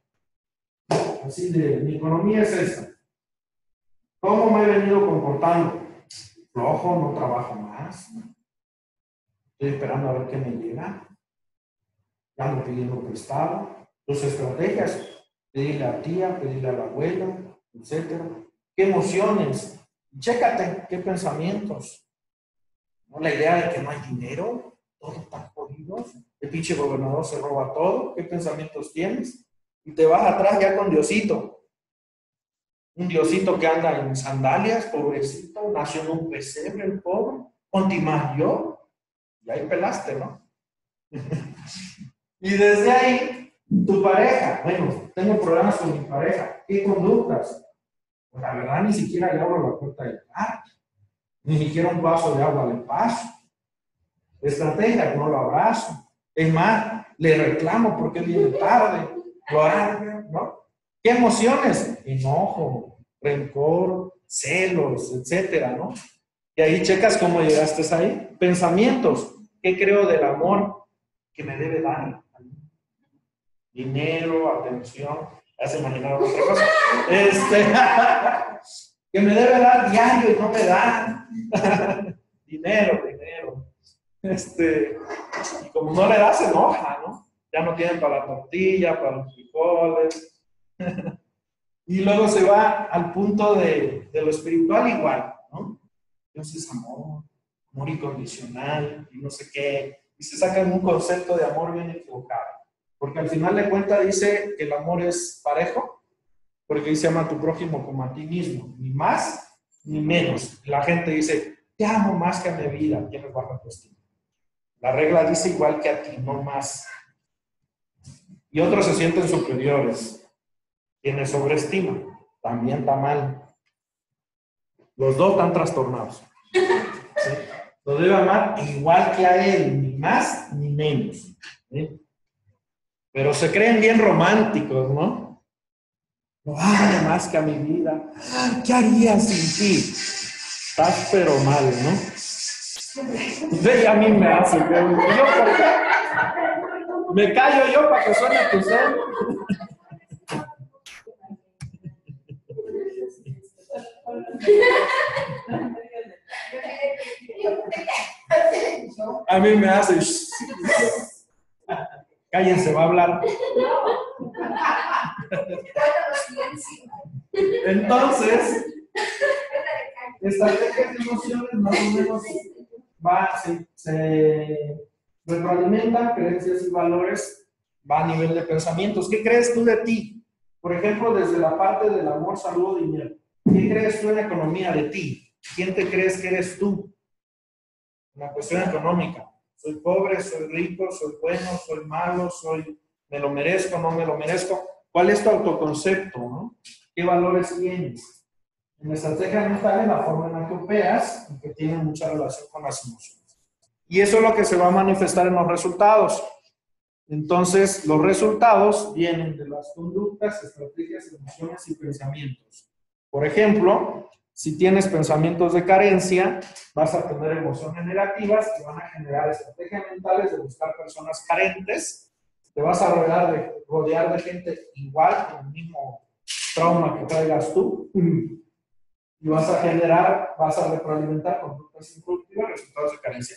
así de, mi economía es esta. ¿Cómo me he venido comportando? Flojo, no trabajo más. Estoy esperando a ver qué me llega. Ya ando pidiendo prestado. Tus estrategias, pedirle a la tía, pedirle a la abuela, etcétera. ¿Qué emociones? Chécate, ¿qué pensamientos? ¿No? La idea de que no hay dinero, todo está jodido, el pinche gobernador se roba todo, ¿qué pensamientos tienes? Y te vas atrás ya con Diosito. Un Diosito que anda en sandalias, pobrecito, nació en un pesebre el pobre, ontimás yo, y ahí pelaste, ¿no? Y desde ahí, tu pareja, bueno, tengo problemas con mi pareja, ¿qué conductas? Pues la verdad ni siquiera le abro la puerta del carro, ni siquiera un vaso de agua le paso. Estrategia, no lo abrazo. Es más, le reclamo porque viene tarde, lo hago, ¿no? ¿Qué emociones? Enojo, rencor, celos, etcétera, ¿no? Y ahí checas cómo llegaste ahí. Pensamientos, ¿qué creo del amor que me debe dar? Dinero, atención, ya se imaginaron otra cosa. Este, que me debe dar diario y no me da. Dinero, dinero. Este, y como no le das, se enoja, ¿no? Ya no tienen para la tortilla, para los frijoles. Y luego se va al punto de, de lo espiritual igual, ¿no? Dios es amor, amor incondicional, y no sé qué. Y se sacan un concepto de amor bien equivocado. Porque al final de cuentas dice que el amor es parejo, porque dice ama a tu prójimo como a ti mismo, ni más ni menos. La gente dice, te amo más que a mi vida, tienes baja autoestima. La regla dice igual que a ti, no más. Y otros se sienten superiores. Quienes sobreestiman, también está mal. Los dos están trastornados. ¿Sí? Lo debe amar igual que a él, ni más ni menos. ¿Sí? Pero se creen bien románticos, ¿no? No, ay, más que a mi vida. ¿Qué haría sin ti? Estás pero mal, ¿no? Ve, a mí me hace. ¿Yo por qué? Me callo yo para que suene tu ser. A mí me hace. Cállense, va a hablar. Entonces, estrategias de emociones más o menos va, se, se retroalimentan, creencias y valores, va a nivel de pensamientos. ¿Qué crees tú de ti? Por ejemplo, desde la parte del amor, salud, dinero. ¿Qué crees tú en la economía de ti? ¿Quién te crees que eres tú? Una cuestión económica. Soy pobre, soy rico, soy bueno, soy malo, soy, me lo merezco, no me lo merezco. ¿Cuál es tu autoconcepto, no? ¿Qué valores tienes? En la estrategia mental es la forma en la que operas y que tiene mucha relación con las emociones. Y eso es lo que se va a manifestar en los resultados. Entonces, los resultados vienen de las conductas, estrategias, emociones y pensamientos. Por ejemplo, si tienes pensamientos de carencia, vas a tener emociones negativas que van a generar estrategias mentales de buscar personas carentes. Te vas a rodear de, rodear de gente igual, con el mismo trauma que traigas tú. Y vas a generar, vas a retroalimentar conductas improductivas, resultados de carencia.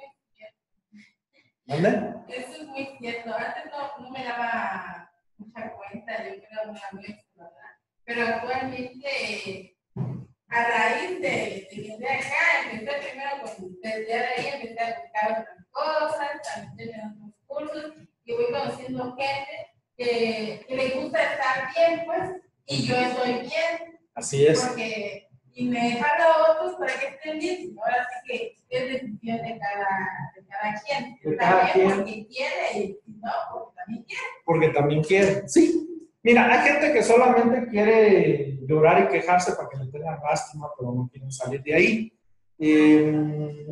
¿Dónde? Eso es muy cierto. Antes no, no me daba mucha cuenta, yo creo una muy explorada. Pero actualmente, a raíz de, de que estoy acá, empecé primero con, desde ahí empecé a buscar otras cosas, también en otros cursos, y voy conociendo gente que, que le gusta estar bien, pues, y yo estoy bien. Así es. Porque, y me dejan a otros para que estén bien, ahora sí que es decisión de cada, de cada quien. De cada quien. Porque quiere y no, porque también quiere. Porque también quiere, sí. Mira, hay gente que solamente quiere llorar y quejarse para que le tengan lástima, pero no quieren salir de ahí. Eh,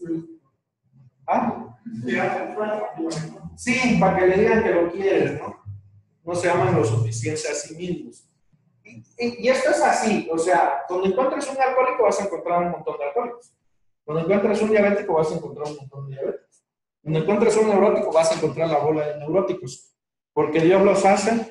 ¿Ah? Sí, para que le digan que lo quieren, ¿no? No se aman lo suficiente a sí mismos. Y, y, y esto es así, o sea, cuando encuentres un alcohólico vas a encontrar un montón de alcohólicos. Cuando encuentres un diabético vas a encontrar un montón de diabéticos. Cuando encuentres un neurótico vas a encontrar la bola de neuróticos. Porque Dios los hace.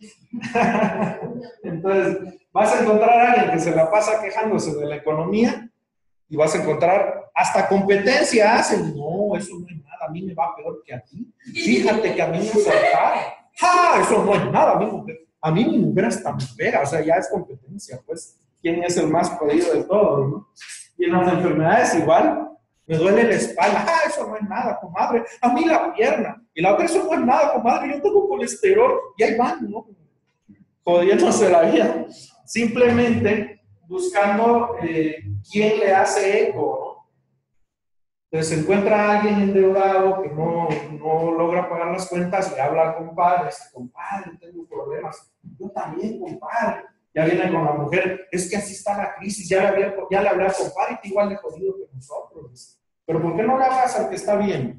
Entonces, vas a encontrar a alguien que se la pasa quejándose de la economía y vas a encontrar hasta competencia hacen. No, eso no es nada, a mí me va peor que a ti. Fíjate que a mí me saltaron. ¡Ah! Eso no es nada, a mí, a mí mi mujer hasta me pega, o sea, ya es competencia, pues. ¿Quién es el más jodido de todos, no? Y en las enfermedades igual. Me duele la espalda. Ah, eso no es nada, comadre. A mí la pierna. Y la otra, eso no es nada, comadre. Yo tengo colesterol. Y ahí van, ¿no? Jodiéndose la vida. simplemente buscando eh, quién le hace eco, ¿no? Entonces se encuentra a alguien endeudado que no, no logra pagar las cuentas, le habla al compadre, dice, compadre, tengo problemas. Yo también, compadre. Ya viene con la mujer, es que así está la crisis, ya le, había, ya le hablé al compadre, y igual de jodido que nosotros. Dice. Pero ¿por qué no le hablas al que está bien?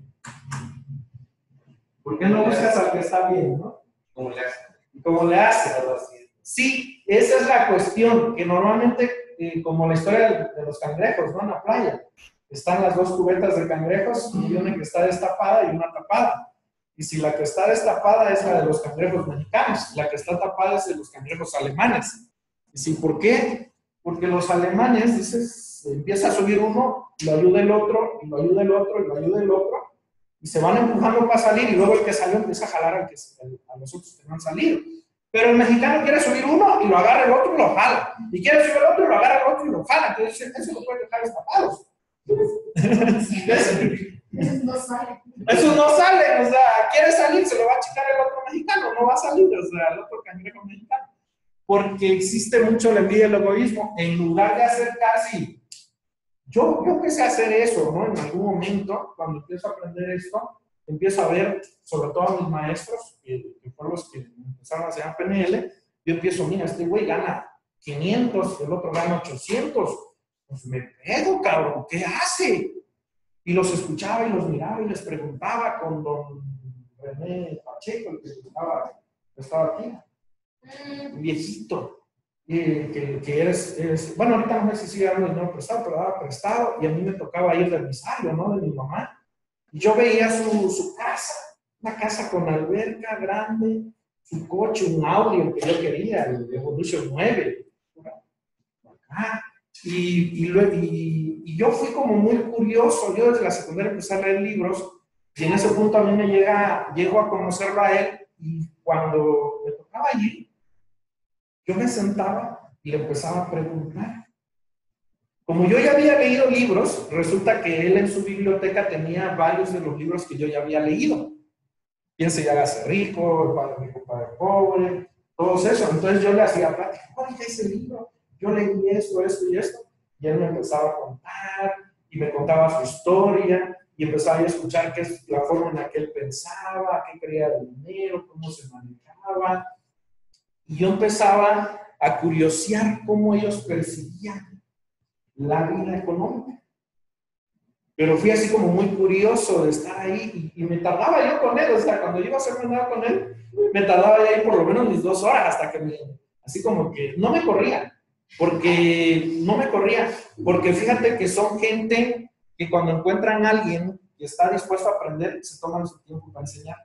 ¿Por qué no buscas al que está bien, no? ¿Cómo le hace? ¿Cómo le hace? Sí, esa es la cuestión, que normalmente, eh, como la historia de, de los cangrejos, ¿no? En la playa. Están las dos cubetas de cangrejos y una que está destapada y una tapada. Y si la que está destapada es la de los cangrejos mexicanos, la que está tapada es de los cangrejos alemanes. ¿Y si por qué? Porque los alemanes, dices, empieza a subir uno, lo ayuda el otro, y lo ayuda el otro, y lo ayuda el otro, y se van empujando para salir, y luego el que salió empieza a jalar al que, a los otros que no han salido. Pero el mexicano quiere subir uno y lo agarra el otro y lo jala. Y quiere subir el otro y lo agarra el otro y lo jala. Entonces, eso lo puede dejar destapados. Eso no sale. Eso no sale, o sea, quiere salir, se lo va a chicar el otro mexicano, no va a salir, o sea, el otro cangrejo mexicano. Porque existe mucho la envidia y el egoísmo. En lugar de hacer casi, yo, yo empecé a hacer eso, ¿no? En algún momento, cuando empiezo a aprender esto, empiezo a ver, sobre todo a mis maestros, que, que fueron los que empezaron a hacer P N L, yo empiezo, mira, este güey gana quinientos, el otro gana ochocientos. Pues me pedo, cabrón, ¿qué hace? Y los escuchaba y los miraba y les preguntaba con don René Pacheco, el que estaba, estaba aquí, un viejito, eh, que, que eres, eres, bueno, ahorita no sé si sigue dando dinero prestado, pero daba prestado y a mí me tocaba ir del misario, ¿no? De mi mamá. Y yo veía su, su casa, una casa con alberca grande, su coche, un Audi, el que yo quería, el Evolution nueve. Ah, Y, y, y, y yo fui como muy curioso, yo desde la secundaria empecé a leer libros y en ese punto a mí me llega, llego a conocerlo a él y cuando me tocaba ir, yo me sentaba y le empezaba a preguntar. Como yo ya había leído libros, resulta que él en su biblioteca tenía varios de los libros que yo ya había leído. Piense y hágase rico, el padre rico, padre pobre, todos eso. Entonces yo le hacía plática, oye, ese libro, yo leí esto, esto y esto, y él me empezaba a contar, y me contaba su historia, y empezaba a escuchar qué es la forma en la que él pensaba, qué creía del dinero, cómo se manejaba, y yo empezaba a curiosear cómo ellos percibían la vida económica. Pero fui así como muy curioso de estar ahí, y, y me tardaba yo con él, o sea, cuando yo iba a hacer nada con él, me tardaba ahí por lo menos mis dos horas, hasta que me, así como que, no me corría. Porque no me corría, porque fíjate que son gente que cuando encuentran a alguien que está dispuesto a aprender, se toman su tiempo para enseñar.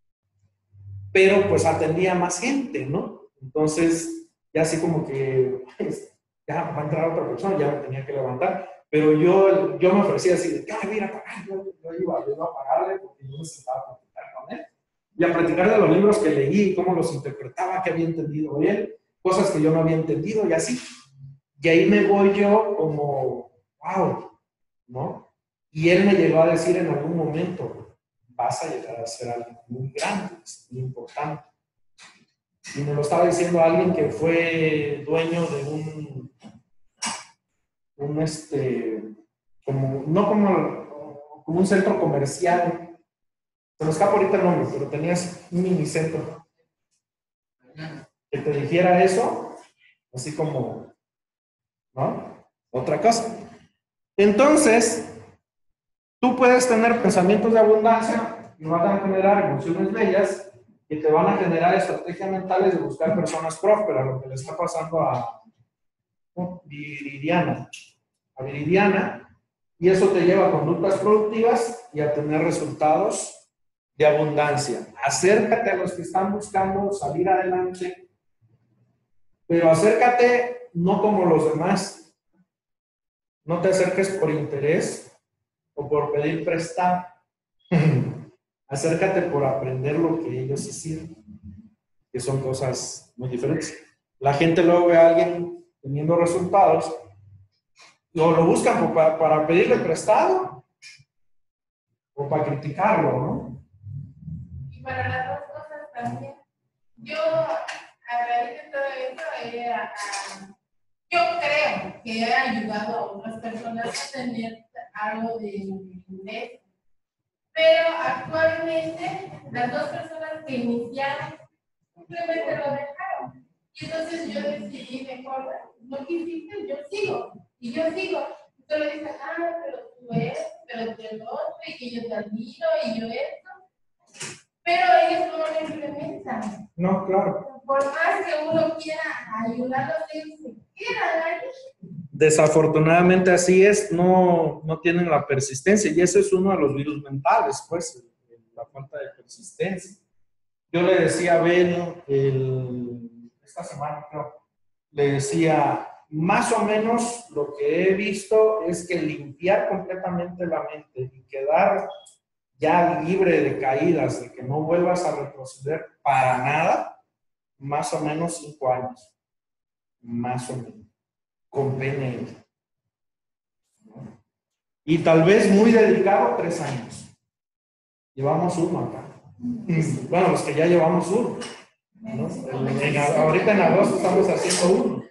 Pero pues atendía a más gente, ¿no? Entonces, ya así como que, pues, ya va a entrar otra persona, ya me tenía que levantar. Pero yo, yo me ofrecía así de, ya me voy a ir a pagar, yo, yo, iba, yo iba a pagarle porque yo me sentaba a platicar con él. Y a platicar de los libros que leí, cómo los interpretaba, qué había entendido él, cosas que yo no había entendido y así. Y ahí me voy yo como, wow, ¿no? Y él me llegó a decir en algún momento, vas a llegar a ser alguien muy grande, muy importante. Y me lo estaba diciendo alguien que fue dueño de un, un este, como, no como, como un centro comercial. Se me escapa ahorita el nombre, pero tenías un minicentro. Que te dijera eso, así como, ¿no? Otra cosa. Entonces, tú puedes tener pensamientos de abundancia que van a generar emociones bellas que te van a generar estrategias mentales de buscar personas prósperas, lo que le está pasando a Viridiana. A Viridiana, y eso te lleva a conductas productivas y a tener resultados de abundancia. Acércate a los que están buscando salir adelante, pero acércate no como los demás. No te acerques por interés o por pedir prestado. Acércate por aprender lo que ellos hicieron, que son cosas muy diferentes. La gente luego ve a alguien teniendo resultados, o lo buscan para, para pedirle prestado o para criticarlo, ¿no? Y para las dos cosas también. Yo, a raíz de todo esto, he he, a- a- yo creo que he ayudado a otras personas a tener algo de ingreso. Pero actualmente, las dos personas que iniciaron simplemente lo dejaron. Y entonces yo decidí mejor, no quisiste, yo sigo. Y yo sigo. Y tú le dices, ah, pero tú eres, pero tú el otro, y que yo te admiro, y yo esto. Pero ellos no lo implementan. No, claro. Por más que uno quiera ayudarlos, ellos se quedan ahí. Desafortunadamente así es, no, no tienen la persistencia y ese es uno de los virus mentales, pues, la falta de persistencia. Yo le decía a Ben el, esta semana, creo, le decía, más o menos lo que he visto es que limpiar completamente la mente y quedar ya libre de caídas, de que no vuelvas a retroceder para nada, más o menos cinco años, más o menos. Con P N L. Y tal vez muy dedicado, tres años. Llevamos uno acá. Bueno, los que ya llevamos uno. ¿No? En, ahorita en agosto estamos haciendo uno.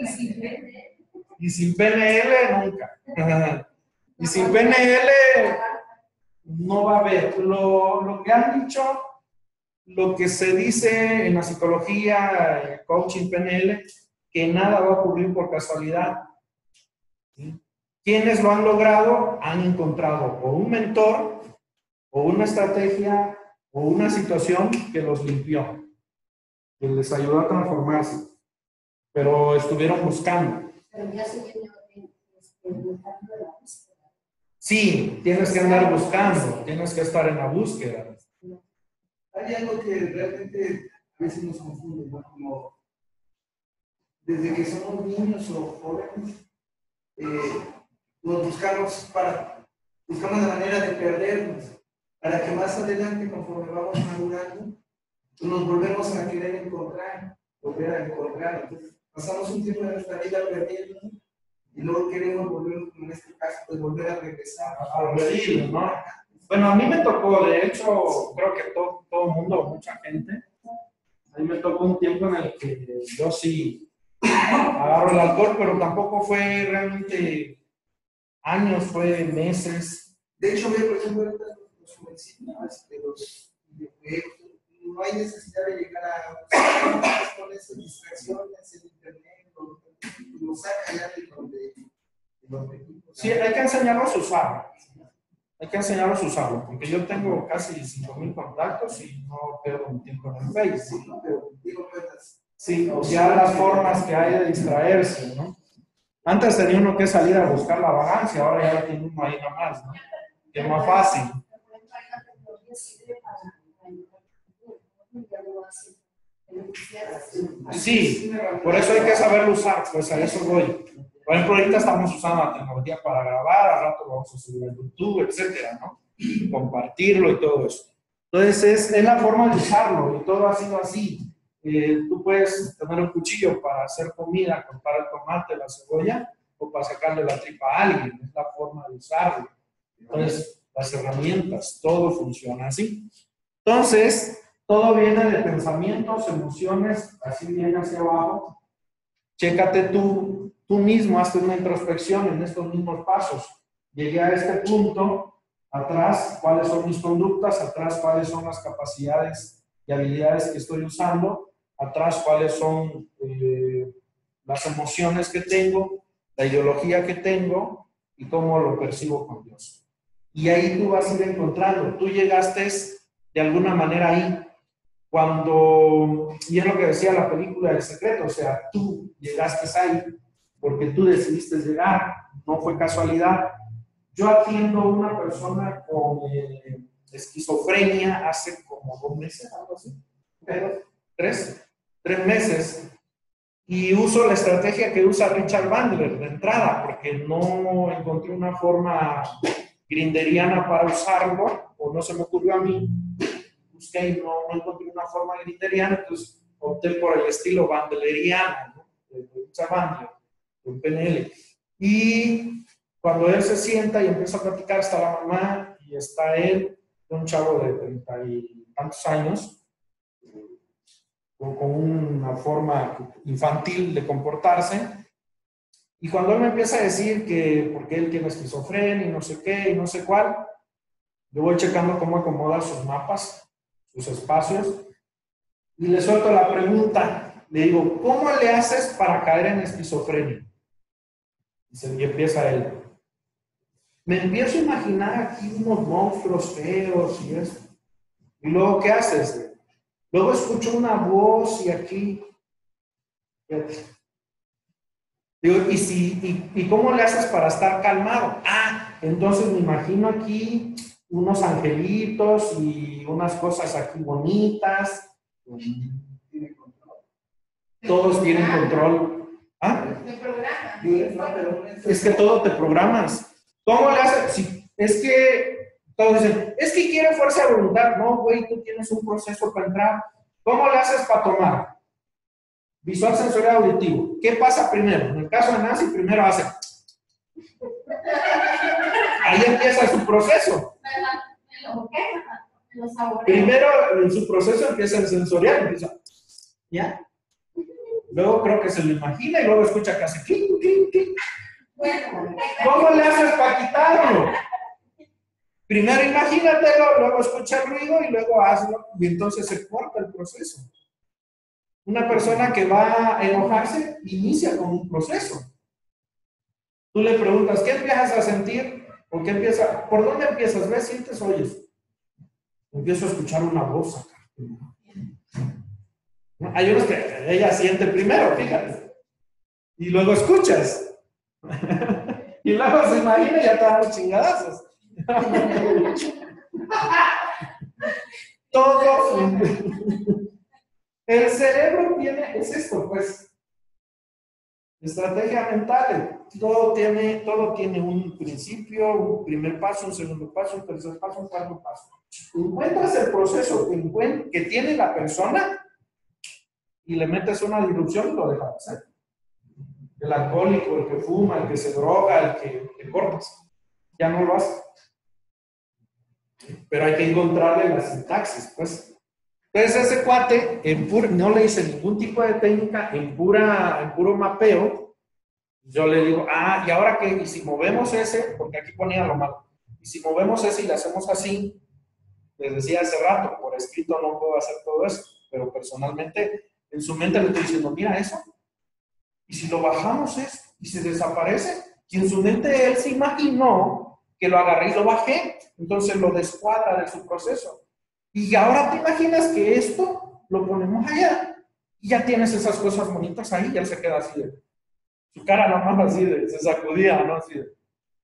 Y sin P N L nunca. Y sin P N L no va a haber. Lo, lo que han dicho, lo que se dice en la psicología, coaching P N L, que nada va a ocurrir por casualidad. ¿Sí? Quienes lo han logrado han encontrado o un mentor, o una estrategia, o una situación que los limpió, que les ayudó a transformarse, pero estuvieron buscando. Pero ya se viene buscando la búsqueda. Sí, tienes que andar buscando, tienes que estar en la búsqueda. Hay algo que realmente a veces nos confunde, ¿no? Como desde que somos niños o jóvenes, eh, nos buscamos para, buscamos la manera de perdernos, para que más adelante, conforme vamos madurando, nos volvemos a querer encontrar, volver a encontrar. Entonces, pasamos un tiempo de nuestra vida perdiendo y luego queremos volver, en este caso, pues volver a regresar. A reír, ¿no? Bueno, a mí me tocó, de hecho, creo que todo, todo el mundo, mucha gente, a mí me tocó un tiempo en el que yo sí agarro el alcohol, pero tampoco fue realmente años, fue meses. De hecho, ve, por ejemplo, ahorita los municipios de los videojuegos, no hay necesidad de llegar a con esas distracciones en internet, lo, lo saca ya de donde, de donde Sí, hay que enseñarlos a usarlo. Hay que enseñarlos a usarlo, porque yo tengo casi cinco mil contactos y no pierdo mi tiempo en el Facebook. pero digo, pues, Sí, o sea, las formas que hay de distraerse, ¿no? Antes tenía uno que salir a buscar la vagancia, ahora ya tiene uno ahí nada más, ¿no? Que es más fácil. Sí, por eso hay que saberlo usar, pues a eso voy. Por ejemplo, ahorita estamos usando la tecnología para grabar, al rato lo vamos a subir a YouTube, etcétera, ¿no? Compartirlo y todo eso. Entonces, es, es la forma de usarlo y todo ha sido así. Eh, tú puedes tener un cuchillo para hacer comida, cortar el tomate, la cebolla, o para sacarle la tripa a alguien. Es la forma de usarlo. Entonces, las herramientas, todo funciona así. Entonces, todo viene de pensamientos, emociones, así viene hacia abajo. Chécate tú, tú mismo, hazte una introspección en estos mismos pasos. Llegué a este punto, atrás, cuáles son mis conductas, atrás, cuáles son las capacidades y habilidades que estoy usando, atrás, cuáles son eh, las emociones que tengo, la ideología que tengo y cómo lo percibo con Dios. Y ahí tú vas a ir encontrando. Tú llegaste de alguna manera ahí. Cuando, y es lo que decía la película El Secreto, o sea, tú llegaste ahí porque tú decidiste llegar, no fue casualidad. Yo atiendo a una persona con eh, esquizofrenia hace como dos meses, algo así, tres, tres meses, y uso la estrategia que usa Richard Bandler de entrada, porque no encontré una forma grinderiana para usarlo, o no se me ocurrió a mí. Busqué y no, no encontré una forma grinderiana, entonces opté por el estilo bandleriano, ¿no? De Richard Bandler, con P N L. Y cuando él se sienta y empieza a platicar, está la mamá y está él, un chavo de treinta y tantos años, con, con una forma infantil de comportarse. Y cuando él me empieza a decir que porque él tiene esquizofrenia y no sé qué y no sé cuál, yo voy checando cómo acomoda sus mapas, sus espacios, y le suelto la pregunta. Le digo, ¿cómo le haces para caer en esquizofrenia? Y empieza él. Me empiezo a imaginar aquí unos monstruos feos y eso. Y luego, ¿qué haces? Luego escucho una voz y aquí. Digo, ¿y, si, y, ¿y cómo le haces para estar calmado? Ah, entonces me imagino aquí unos angelitos y unas cosas aquí bonitas. Todos tienen control. ¿Ah? Es que todo te programas. ¿Cómo le haces? Si, es que todos dicen, es que quiere fuerza de voluntad. No, güey, tú tienes un proceso para entrar. ¿Cómo le haces para tomar? Visual, sensorial, auditivo. ¿Qué pasa primero? En el caso de Nancy, primero hace. Ahí empieza su proceso. Primero, en su proceso empieza el sensorial. Empieza. ¿Ya? Luego creo que se lo imagina y luego escucha que hace clink, clink, clink. ¿Cómo le haces para quitarlo? Primero imagínatelo, luego escucha el ruido y luego hazlo. Y entonces se corta el proceso. Una persona que va a enojarse inicia con un proceso. Tú le preguntas, ¿qué empiezas a sentir? ¿O qué empieza? ¿Por dónde empiezas? ¿Ves, sientes, oyes? Empiezo a escuchar una voz acá. Hay unos que ella siente primero, fíjate. Y luego escuchas. Y luego se imagina y ya te dan los chingadazos. Todo. El cerebro tiene, es esto, pues. Estrategia mental. Todo tiene, todo tiene un principio, un primer paso, un segundo paso, un tercer paso, un cuarto paso. Encuentras el proceso que, que tiene la persona y le metes una disrupción y lo dejas hacer. El alcohólico, el que fuma, el que se droga, el que le cortas. Ya no lo hace. Pero hay que encontrarle la sintaxis, pues. Entonces ese cuate, en pura, no le hice ningún tipo de técnica, en, pura, en puro mapeo, yo le digo, ah, ¿y ahora qué? Y si movemos ese, porque aquí ponía lo malo, y si movemos ese y le hacemos así, les decía hace rato, por escrito no puedo hacer todo eso, pero personalmente, en su mente le estoy diciendo, mira eso, y si lo bajamos eso, y se desaparece, y en su mente él se imaginó que lo agarré y lo bajé, entonces lo descuadra de su proceso. Y ahora te imaginas que esto lo ponemos allá, y ya tienes esas cosas bonitas ahí, y él se queda así de, su cara nomás así de, se sacudía, ¿no? Así de.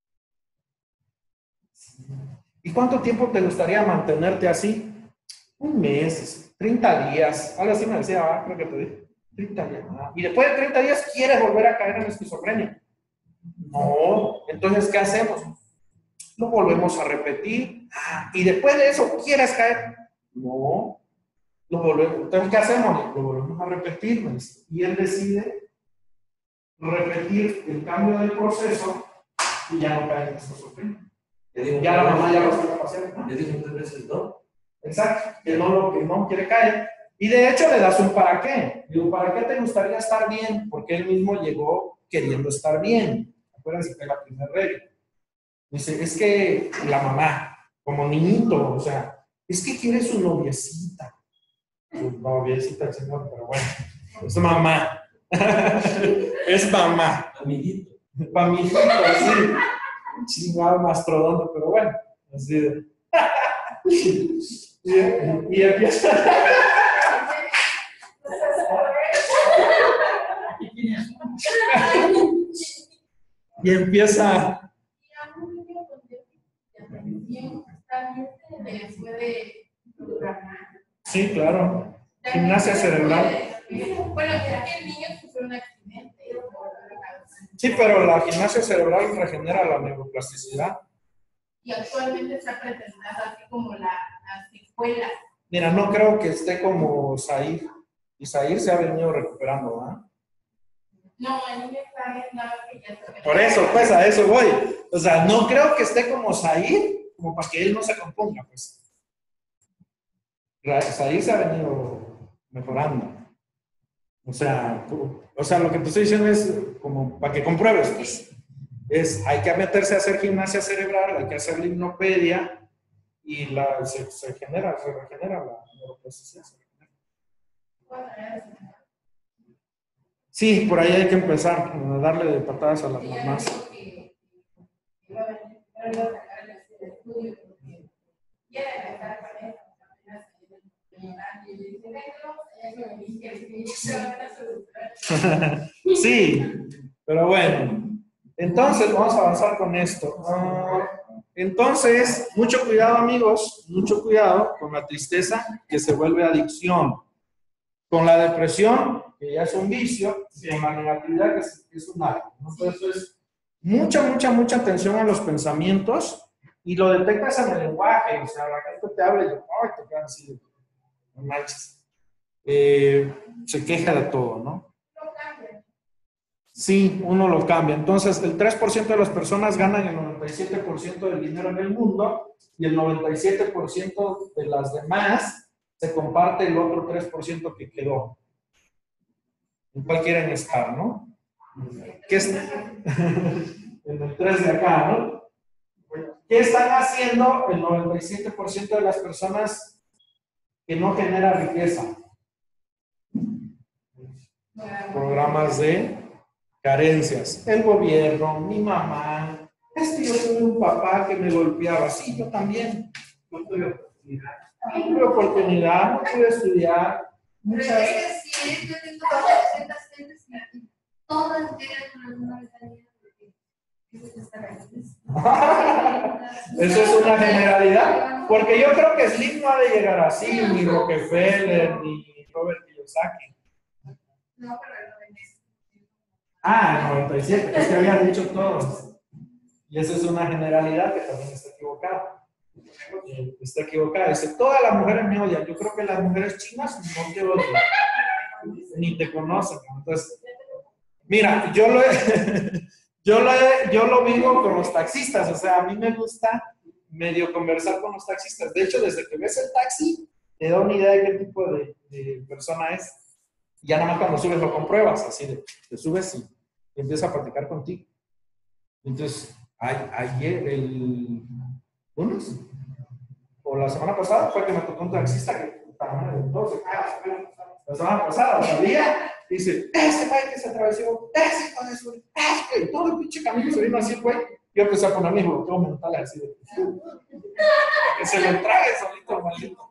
¿Y cuánto tiempo te gustaría mantenerte así? Un mes, treinta días, algo así me decía, ah, creo que te dije, treinta días. Ah, y después de treinta días, ¿quieres volver a caer en esquizofrenia? No, entonces, ¿qué hacemos? Lo volvemos a repetir. Ah, y después de eso, ¿quieres caer? No. Lo volvemos. Entonces, ¿qué hacemos? Lo volvemos a repetir. Y él decide repetir el cambio del proceso y ya no cae en esquizofrenia. Ya la mamá ya lo está pasando. Le dijo tres veces no. Exacto. Que no, lo, que no quiere caer. Y de hecho le das un para qué. Digo, ¿para qué te gustaría estar bien? Porque él mismo llegó queriendo estar bien. Acuérdense que la primera regla. Dice, es que la mamá, como niñito, o sea, es que quiere su noviecita. Su noviecita, el señor, pero bueno, es mamá. Es mamá. Amiguito. Amiguito, así. Chingado mastrodonte, pero bueno, así de. y, y empieza. Y empieza. Sí, claro. Gimnasia cerebral. Bueno, ya que el niño sufrió un accidente. Sí, pero la gimnasia cerebral regenera la neuroplasticidad. Y actualmente está presentada así como la, las secuelas. Mira, no creo que esté como Zahir. Y Zahir se ha venido recuperando, ¿verdad? No, a mí me está nada que ya se... Por eso, pues, a eso voy. O sea, no creo que esté como Zahir, como para que él no se componga, pues. Zahir se ha venido mejorando. O sea, o sea, lo que te estoy diciendo es como para que compruebes, pues. Es, hay que meterse a hacer gimnasia cerebral, hay que hacer limnopedia y la, se, se genera, se regenera la neuroplasticidad. Sí, por ahí hay que empezar, a darle de patadas a las mamás. Sí, pero bueno. Entonces, vamos a avanzar con esto. Uh, entonces, mucho cuidado, amigos, mucho cuidado con la tristeza que se vuelve adicción, con la depresión, que ya es un vicio, y con la negatividad, que es, que es un hábito, ¿no? Entonces, mucha, mucha, mucha atención a los pensamientos y lo detectas en el lenguaje. O sea, la gente te habla y yo, ay, te quedan así, no manches. Eh, se queja de todo, ¿no? Sí, uno lo cambia. Entonces, el tres por ciento de las personas ganan el noventa y siete por ciento del dinero en el mundo y el noventa y siete por ciento de las demás se comparte el otro tres por ciento que quedó. ¿En cuál quieren estar, no? ¿Qué es? En el tres de acá, ¿no? ¿Qué están haciendo el noventa y siete por ciento de las personas que no genera riqueza? Programas de carencias. El gobierno, mi mamá. Es que yo tuve un papá que me golpeaba. Sí, yo también. No tuve oportunidad. No tuve oportunidad, no pude estudiar. Muchas... Pero es que sí, yo tengo doscientas gentes y todas llegan con alguna mentalidad. Eso es una generalidad. Porque yo creo que Slim no ha de llegar así, ni Rockefeller, ni Robert Kiyosaki. No, pero el noventa y siete. Ah, el noventa y siete, es que habían dicho todos. Y esa es una generalidad que también está equivocada. Está equivocada. Dice, todas las mujeres me odian. Yo creo que las mujeres chinas no te odian. Ni te conocen. Entonces, mira, yo lo, he, yo, lo he, yo lo vivo con los taxistas. O sea, a mí me gusta medio conversar con los taxistas. De hecho, desde que ves el taxi, te da una idea de qué tipo de, de persona es. Ya nada más cuando subes lo compruebas, así de, te subes y, y empieza a platicar contigo. Entonces, ayer, el lunes, o la semana pasada, fue que me tocó un taxista que, entonces, la semana pasada, salía, dice, ese güey que se atravesó, ese con eso, ese, y todo el pinche camino se vino así, güey. Yo empecé a poner mis bloqueos mentales así de, que se lo trague solito el maldito.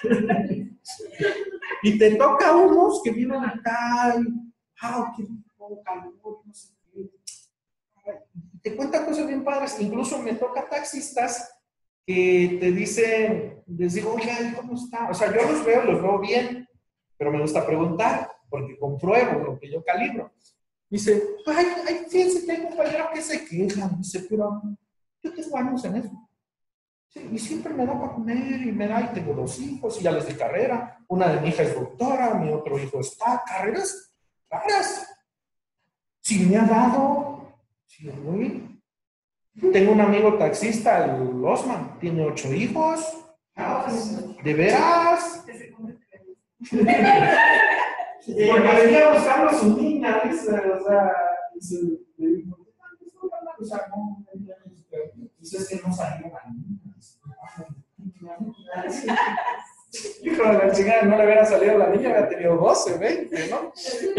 Y te toca a unos que vienen acá y, ah, qué calor, no sé qué. Te cuentan cosas bien padres. Incluso me toca taxistas que te dicen, les digo, oye, ¿cómo está? O sea, yo los veo, los veo bien, pero me gusta preguntar, porque compruebo lo que yo calibro. Dice, ay, ay, fíjense que hay compañeros que se quejan. Dice, pero yo tengo años en eso. Sí, y siempre me da para comer y me da, y tengo dos hijos y ya les di carrera. Una de mi hija es doctora, mi otro hijo está, carreras raras. Sí me ha dado, sí, güey. Tengo un amigo taxista, el Osman, tiene ocho hijos. ¿De veras? Porque venía buscando a su niña, dice, o sea, dice, le dijo, o sea, no, dice, es que no salió la niña. Hijo de la chingada, no le hubiera salido la niña, hubiera tenido doce, veinte, ¿no?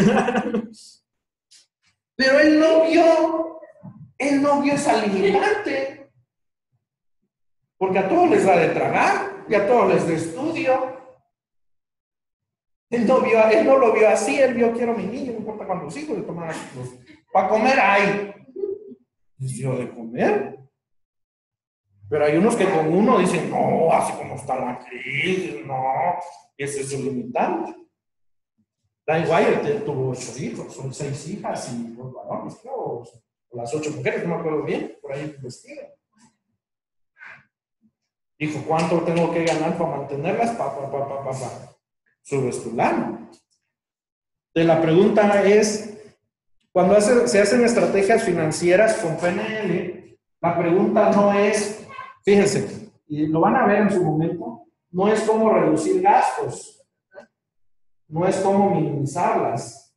Pero él no vio, él no vio esa limitante. Porque a todos les da de tragar y a todos les da estudio. Él no, vio, él no lo vio así, él vio, quiero a mi niño, no importa cuántos hijos le toman. Pues, para comer hay. ¿Les dio de comer? Pero hay unos que con uno dicen, no, así como está la crisis, no, ese es su limitante. Da igual, él tuvo ocho hijos, son seis hijas y dos varones, creo, o las ocho mujeres, no me acuerdo bien, por ahí investiga. Dijo, ¿cuánto tengo que ganar para mantenerlas? Pa, pa, pa, pa, pa, pa. Subes tu lana. De la pregunta es, cuando hace, se hacen estrategias financieras con P N L, la pregunta no es, fíjense, y lo van a ver en su momento, no es cómo reducir gastos, no es cómo minimizarlas,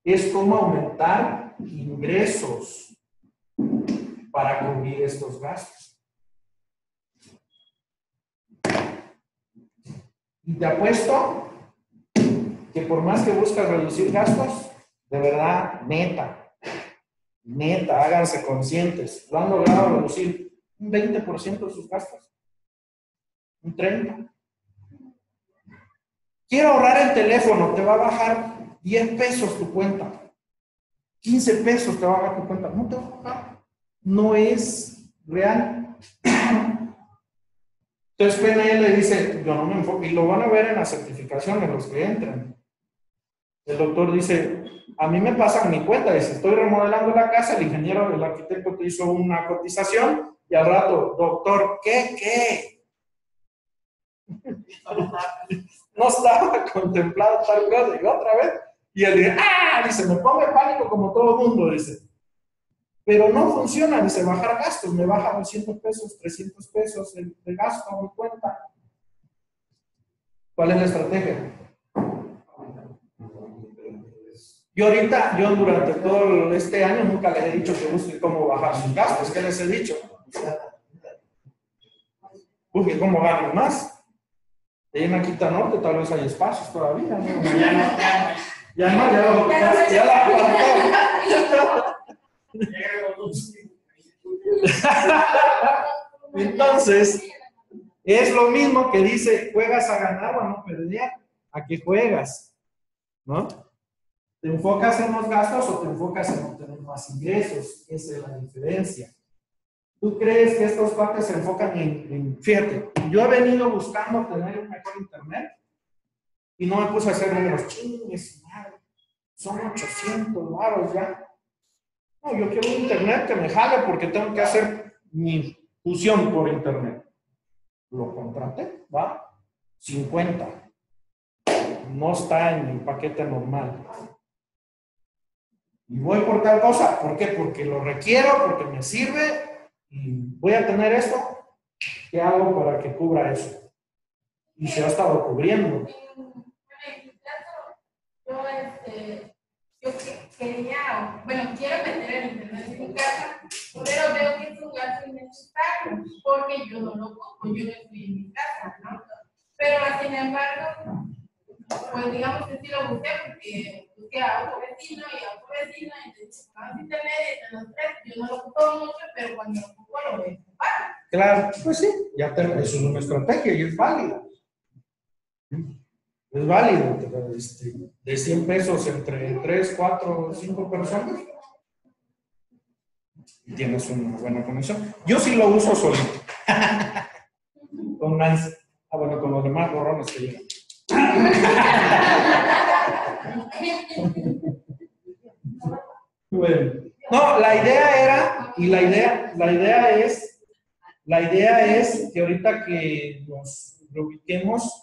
es cómo aumentar ingresos para cubrir estos gastos. Y te apuesto que por más que buscas reducir gastos, de verdad, neta, neta, háganse conscientes. Lo han logrado reducir un veinte por ciento de sus gastos. Un treinta por ciento. Quiero ahorrar el teléfono, te va a bajar diez pesos tu cuenta. quince pesos te va a bajar tu cuenta. No te va a bajar. No es real. Entonces P N L dice, yo no me enfoco, y lo van a ver en las certificaciones los que entran. El doctor dice, a mí me pasa mi cuenta, dice, estoy remodelando la casa, el ingeniero, el arquitecto te hizo una cotización, y al rato, doctor, ¿qué, qué? No estaba contemplado tal cosa, y otra vez, y él dice, ah, dice, me pongo en pánico como todo el mundo, dice. Pero no funciona, dice, bajar gastos, me baja doscientos pesos, trescientos pesos de, de gasto a mi cuenta. ¿Cuál es la estrategia? Yo ahorita, yo durante todo este año nunca les he dicho que busquen cómo bajar sus gastos. ¿Qué les he dicho? Busquen cómo ganan más. Ahí en la Quinta Norte tal vez hay espacios todavía, ¿no? Ya no, ya Ya no, ya, ya, ya la apartó. Entonces, es lo mismo que dice, juegas a ganar o a no perder, a que juegas, ¿no? ¿Te enfocas en los gastos o te enfocas en obtener más ingresos? Esa es la diferencia. ¿Tú crees que estos cuates se enfocan en, en, fíjate, yo he venido buscando tener un mejor internet y no me puse a hacer números, chingues, madre, son ochocientos varos ya. No, yo quiero un internet que me jale porque tengo que hacer mi fusión por internet. Lo contraté, ¿va? cincuenta. No está en el paquete normal. Y voy por tal cosa, ¿por qué? Porque lo requiero, porque me sirve y voy a tener esto. ¿Qué hago para que cubra eso? Y se ha estado cubriendo. Yo, este, yo quería, bueno, quiero meter el internet en mi casa, pero veo que es un gasto innecesario, porque yo no lo ocupo, yo no estoy en mi casa, ¿no? Pero, sin embargo, pues digamos que sí lo busqué, porque busqué a otro vecino y a otro vecino, y entonces buscamos internet entre los tres, yo no lo ocupo mucho, pero cuando lo ocupo lo voy a ocupar. Claro, pues sí, ya tenemos, eso es una estrategia y es válida. Es válido, este, de cien pesos entre tres, cuatro, cinco personas y tienes una buena conexión. Yo sí lo uso solito. Con Nancy. Ah, bueno, con los demás borrones que llegan. Bueno, no, la idea era, y la idea, la idea es, la idea es que ahorita que nos reubiquemos,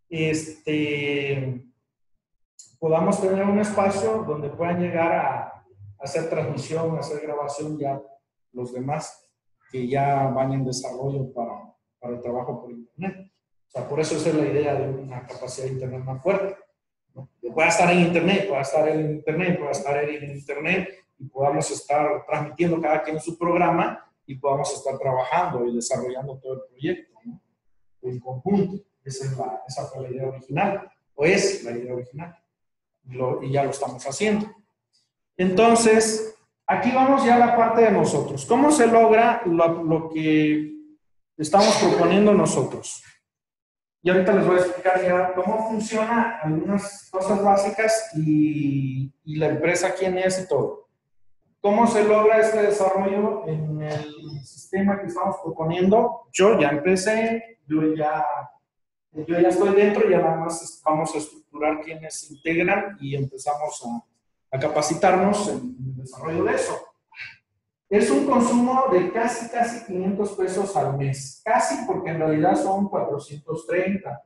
este, podamos tener un espacio donde puedan llegar a hacer transmisión, hacer grabación ya los demás que ya van en desarrollo para, para el trabajo por internet. O sea, por eso esa es la idea de una capacidad de internet más fuerte, ¿no? Que pueda estar en internet, pueda estar en internet, pueda estar en internet y podamos estar transmitiendo cada quien su programa y podamos estar trabajando y desarrollando todo el proyecto, ¿no? En conjunto. Esa, es la, esa fue la idea original, o es la idea original, y, lo, y ya lo estamos haciendo. Entonces, aquí vamos ya a la parte de nosotros. ¿Cómo se logra lo, lo que estamos proponiendo nosotros? Y ahorita les voy a explicar ya cómo funciona algunas cosas básicas y, y la empresa quién es y todo. ¿Cómo se logra este desarrollo en el sistema que estamos proponiendo? Yo ya empecé, yo ya... Yo ya estoy dentro, ya nada más vamos a estructurar quienes se integran y empezamos a, a capacitarnos en, en el desarrollo de eso. Es un consumo de casi, casi quinientos pesos al mes. Casi porque en realidad son cuatrocientos treinta.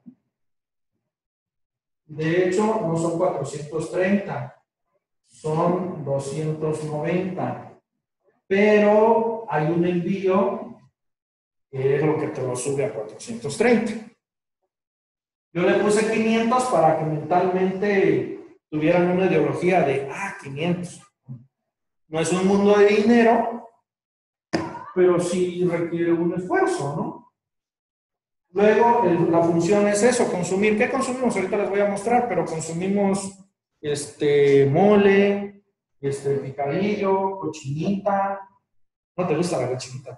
De hecho, no son cuatrocientos treinta, son doscientos noventa. Pero hay un envío que es lo que te lo sube a cuatrocientos treinta. Yo le puse quinientos para que mentalmente tuvieran una ideología de, ah, quinientos. No es un mundo de dinero, pero sí requiere un esfuerzo, ¿no? Luego, el, la función es eso, consumir. ¿Qué consumimos? Ahorita les voy a mostrar, pero consumimos este, mole, este, picadillo, cochinita. ¿No te gusta la cochinita?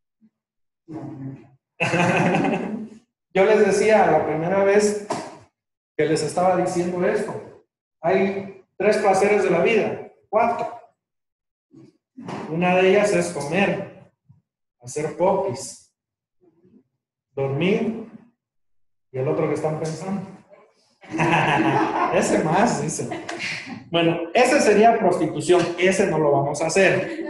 Yo les decía la primera vez que les estaba diciendo esto. Hay tres placeres de la vida, cuatro. Una de ellas es comer, hacer popis, dormir y el otro que están pensando. Ese más, dice. Bueno, ese sería prostitución, ese no lo vamos a hacer.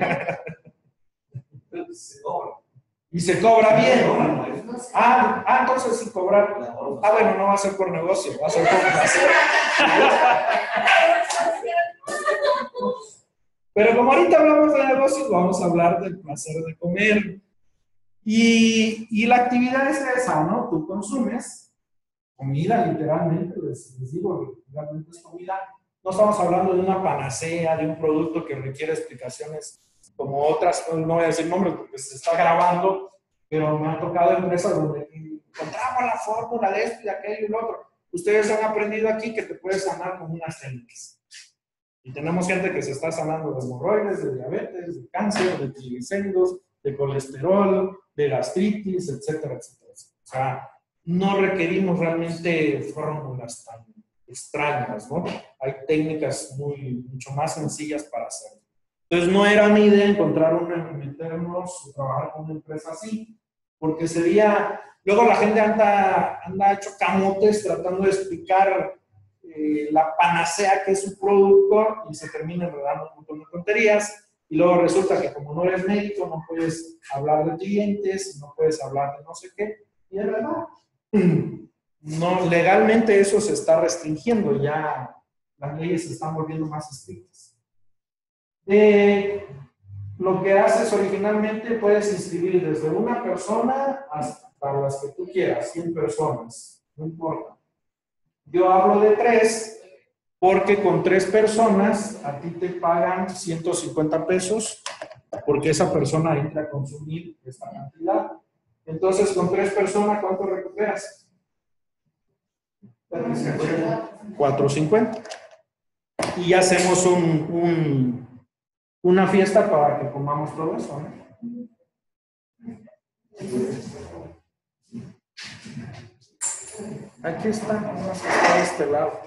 Y se cobra bien. Ah, ah, entonces sí cobrar. Ah, bueno, no va a ser por negocio, va a ser por placer. Pero como ahorita hablamos de negocios, vamos a hablar del placer de comer. Y, y la actividad es esa, ¿no? Tú consumes comida, literalmente, les, les digo, literalmente es comida. No estamos hablando de una panacea, de un producto que requiere explicaciones como otras, no voy a decir nombres porque se está grabando, pero me han tocado empresas donde encontramos la fórmula de esto y de aquello y lo otro. Ustedes han aprendido aquí que te puedes sanar con unas técnicas. Y tenemos gente que se está sanando de hemorroides, de diabetes, de cáncer, de triglicéridos, de colesterol, de gastritis, etcétera, etcétera. O sea, no requerimos realmente fórmulas tan extrañas, ¿no? Hay técnicas muy, mucho más sencillas para hacerlo. Entonces, no era mi idea encontrar una, meternos o trabajar con una empresa así, porque sería, luego la gente anda, anda hecho camotes tratando de explicar eh, la panacea que es su producto y se termina enredando un montón de tonterías, y luego resulta que como no eres médico, no puedes hablar de clientes, no puedes hablar de no sé qué, y es verdad. No, legalmente eso se está restringiendo, ya las leyes se están volviendo más estrictas. Eh, lo que haces originalmente puedes inscribir desde una persona hasta las que tú quieras, cien personas, no importa. Yo hablo de tres porque con tres personas a ti te pagan ciento cincuenta pesos porque esa persona entra a consumir esta cantidad. Entonces, con tres personas, ¿cuánto recuperas? cuatrocientos cincuenta. Y hacemos un, un una fiesta para que comamos todo eso, ¿no? Aquí está, vamos a estar de este lado.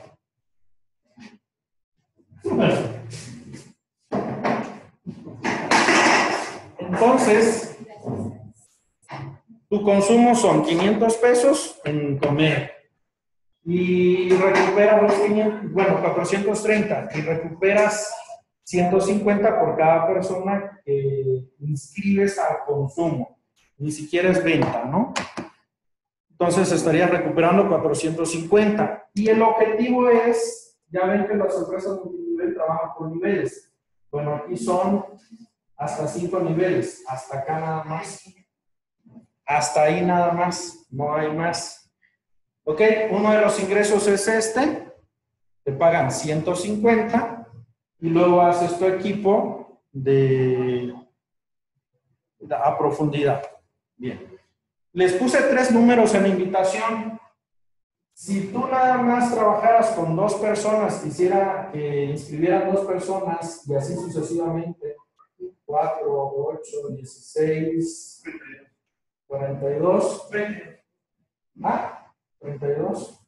Entonces, tu consumo son quinientos pesos en comer y recuperas los quinientos, bueno, cuatrocientos treinta y recuperas ciento cincuenta por cada persona que inscribes al consumo. Ni siquiera es venta, ¿no? Entonces estarías recuperando cuatrocientos cincuenta. Y el objetivo es, ya ven que las empresas multinivel trabajan por niveles. Bueno, aquí son hasta cinco niveles, hasta acá nada más. Hasta ahí nada más, no hay más. Ok, uno de los ingresos es este, te pagan ciento cincuenta. Y luego haces tu equipo de, de a profundidad. Bien. Les puse tres números en la invitación. Si tú nada más trabajaras con dos personas, quisiera que inscribieran dos personas y así sucesivamente, cuatro, ocho, dieciséis, cuarenta y dos, ah, treinta y dos.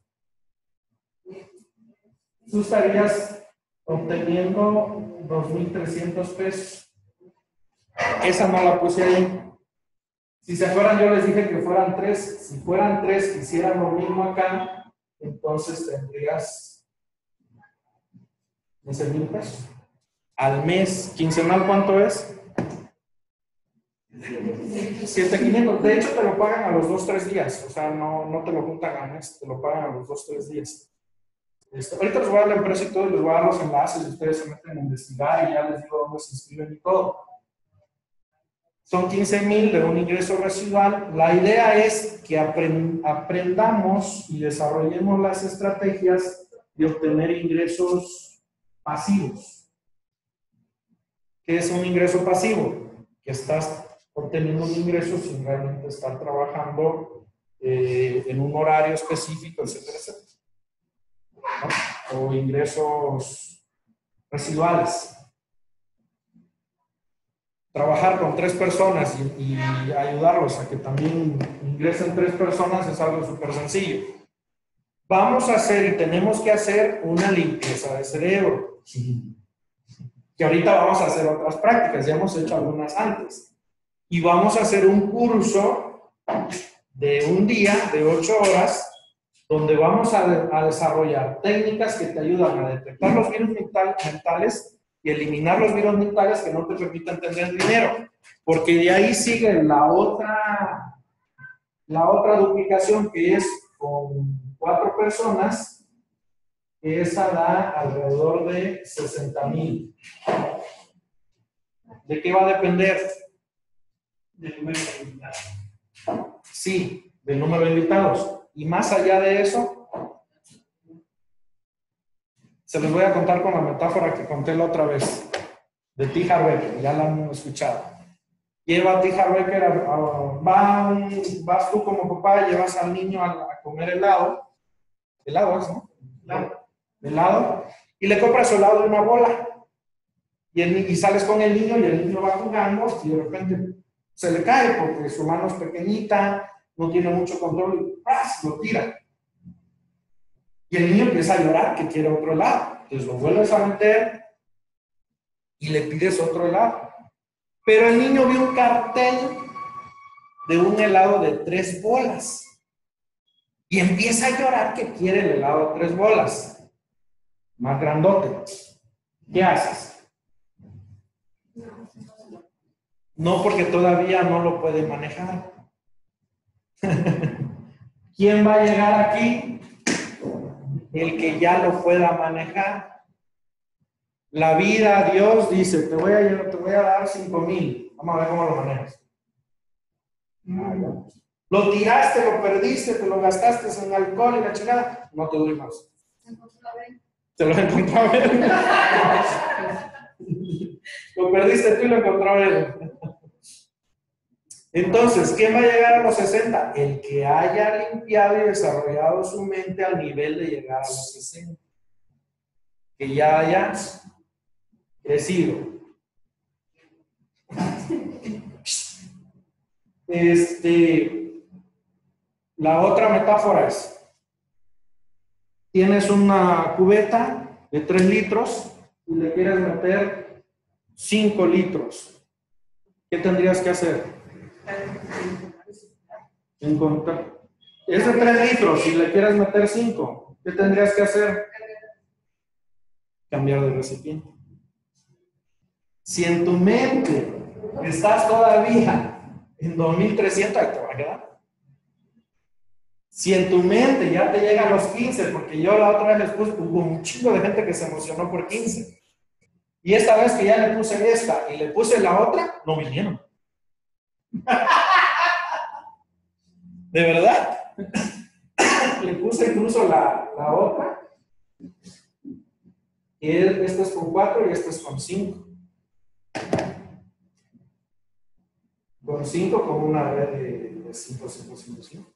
Tú estarías obteniendo dos mil trescientos pesos. Esa no la puse ahí. Si se acuerdan, yo les dije que fueran tres. Si fueran tres que hicieran lo mismo acá, entonces tendrías quince mil pesos. Al mes, quincenal, ¿cuánto es? siete mil quinientos. De hecho, te lo pagan a los dos, tres días. O sea, no, no te lo juntan al mes, te lo pagan a los dos, tres días. Este, ahorita les voy a dar la empresa y todo, y les voy a dar los enlaces y ustedes se meten a investigar y ya les digo dónde se inscriben y todo. Son quince mil de un ingreso residual. La idea es que aprend, aprendamos y desarrollemos las estrategias de obtener ingresos pasivos. ¿Qué es un ingreso pasivo? Que estás obteniendo un ingreso sin realmente estar trabajando eh, en un horario específico, etcétera, etcétera, ¿no? O ingresos residuales. Trabajar con tres personas y, y ayudarlos a que también ingresen tres personas es algo súper sencillo. Vamos a hacer y tenemos que hacer una limpieza de cerebro. Que ahorita vamos a hacer otras prácticas, ya hemos hecho algunas antes. Y vamos a hacer un curso de un día, de ocho horas, donde vamos a, de, a desarrollar técnicas que te ayudan a detectar los virus mental, mentales y eliminar los virus mentales que no te permitan tener dinero. Porque de ahí sigue la otra, la otra duplicación, que es con cuatro personas, que esa da alrededor de sesenta mil. ¿De qué va a depender? Del número de invitados. Sí, del número de invitados. Y más allá de eso, se los voy a contar con la metáfora que conté la otra vez, de T. Harv Eker, ya la han escuchado. Lleva a T. Harv Eker, a, a, va un, vas tú como papá, llevas al niño a, a comer helado, helado es, ¿no? Helado. helado, y le compras su helado de una bola. Y, el, y sales con el niño y el niño va jugando y de repente se le cae porque su mano es pequeñita, no tiene mucho control y ¡pras! Lo tira. Y el niño empieza a llorar que quiere otro helado. Entonces lo vuelves a meter y le pides otro helado. Pero el niño vio un cartel de un helado de tres bolas. Y empieza a llorar que quiere el helado de tres bolas. Más grandote. ¿Qué haces? No, porque todavía no lo puede manejar. ¿Quién va a llegar aquí? El que ya lo pueda manejar. La vida, Dios dice, te voy a, te voy a dar cinco mil. Vamos a ver cómo lo manejas. Lo tiraste, lo perdiste, te lo gastaste en alcohol y la chingada. No te dure más. Te lo encontró él. Lo perdiste tú y lo encontró él. Entonces, ¿quién va a llegar a los sesenta? El que haya limpiado y desarrollado su mente al nivel de llegar a los sesenta. Que ya haya crecido. Este, la otra metáfora es, tienes una cubeta de tres litros y le quieres meter cinco litros. ¿Qué tendrías que hacer? Encontrar. Es de tres litros, si le quieres meter cinco, ¿qué tendrías que hacer? Cambiar de recipiente. Si en tu mente estás todavía en dos mil trescientos, te va a quedar. Si en tu mente ya te llegan los quince, porque yo la otra vez les puse, hubo un chingo de gente que se emocionó por quince. Y esta vez que ya le puse esta y le puse la otra, no vinieron. De verdad. Le puse incluso la, la otra. Y esta es con cuatro y esta es con cinco. Con cinco con una red de cinco, cinco, cinco, cinco.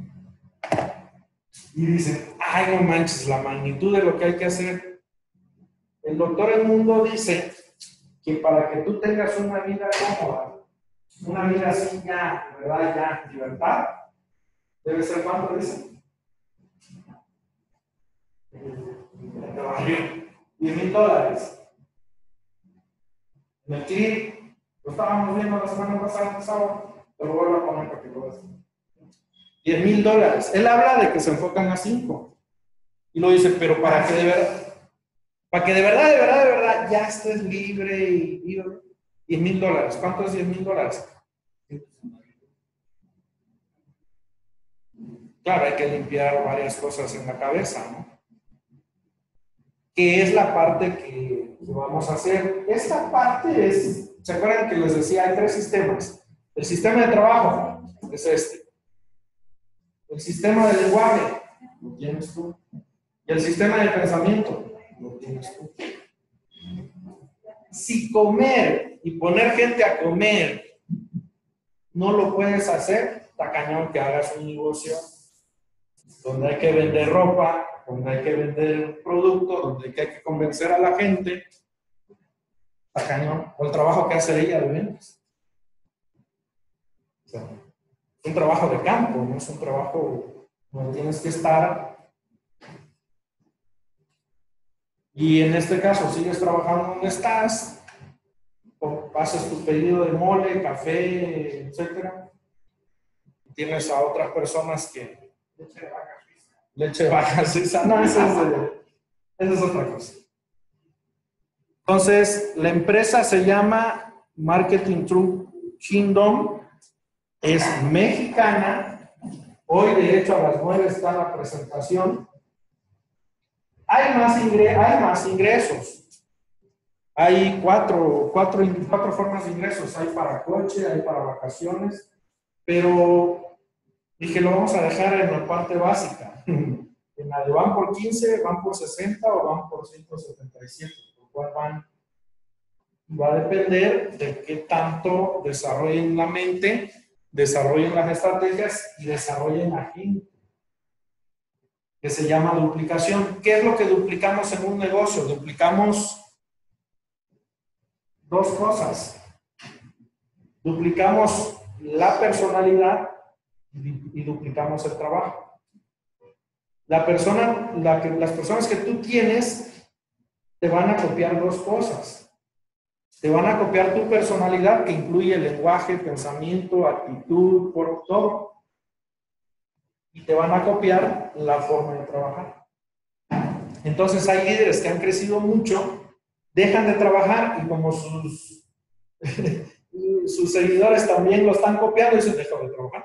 Y dicen, ay, no manches, la magnitud de lo que hay que hacer. El doctor Edmundo dice que para que tú tengas una vida cómoda, una vida así ya, ¿verdad? Ya, libertad, debe ser cuánto dice. diez mil dólares. En el clip, lo estábamos viendo la semana pasada, el sábado, te lo vuelvo a poner para que lo veas. diez mil dólares. Él habla de que se enfocan a cinco. Y lo dice, pero para que de verdad, para que de verdad, de verdad, de verdad, ya estés libre y libre. diez mil dólares. ¿Cuánto es diez mil dólares? Claro, hay que limpiar varias cosas en la cabeza, ¿no? Que es la parte que, que vamos a hacer. Esta parte es, ¿se acuerdan que les decía? Hay tres sistemas. El sistema de trabajo es este. El sistema de lenguaje lo tienes tú. Y el sistema de pensamiento lo tienes tú. Si comer y poner gente a comer no lo puedes hacer, está cañón que hagas un negocio donde hay que vender ropa, donde hay que vender productos, donde hay que convencer a la gente. Está cañón. O el trabajo que hace ella de ventas. O sea, es un trabajo de campo, no es un trabajo donde tienes que estar. Y en este caso, sigues trabajando donde estás, o haces tu pedido de mole, café, etcétera. Tienes a otras personas que leche baja suiza. No, eso es, de, eso es otra cosa. Entonces, la empresa se llama Marketing Through Kingdom, es mexicana. Hoy, de hecho, a las nueve está la presentación. Hay más, ingre hay más ingresos. Hay cuatro, cuatro, cuatro formas de ingresos. Hay para coche, hay para vacaciones, pero dije, lo vamos a dejar en la parte básica. En la de van por quince, van por sesenta o van por ciento setenta y siete. Por cual van, va a depender de qué tanto desarrollen la mente, desarrollen las estrategias y desarrollen la gente, que se llama duplicación. ¿Qué es lo que duplicamos en un negocio? Duplicamos dos cosas. Duplicamos la personalidad y duplicamos el trabajo. La persona, la que, las personas que tú tienes te van a copiar dos cosas. Te van a copiar tu personalidad, que incluye lenguaje, pensamiento, actitud, por todo. Y te van a copiar la forma de trabajar. Entonces hay líderes que han crecido mucho, dejan de trabajar y como sus, sus seguidores también lo están copiando y se dejan de trabajar.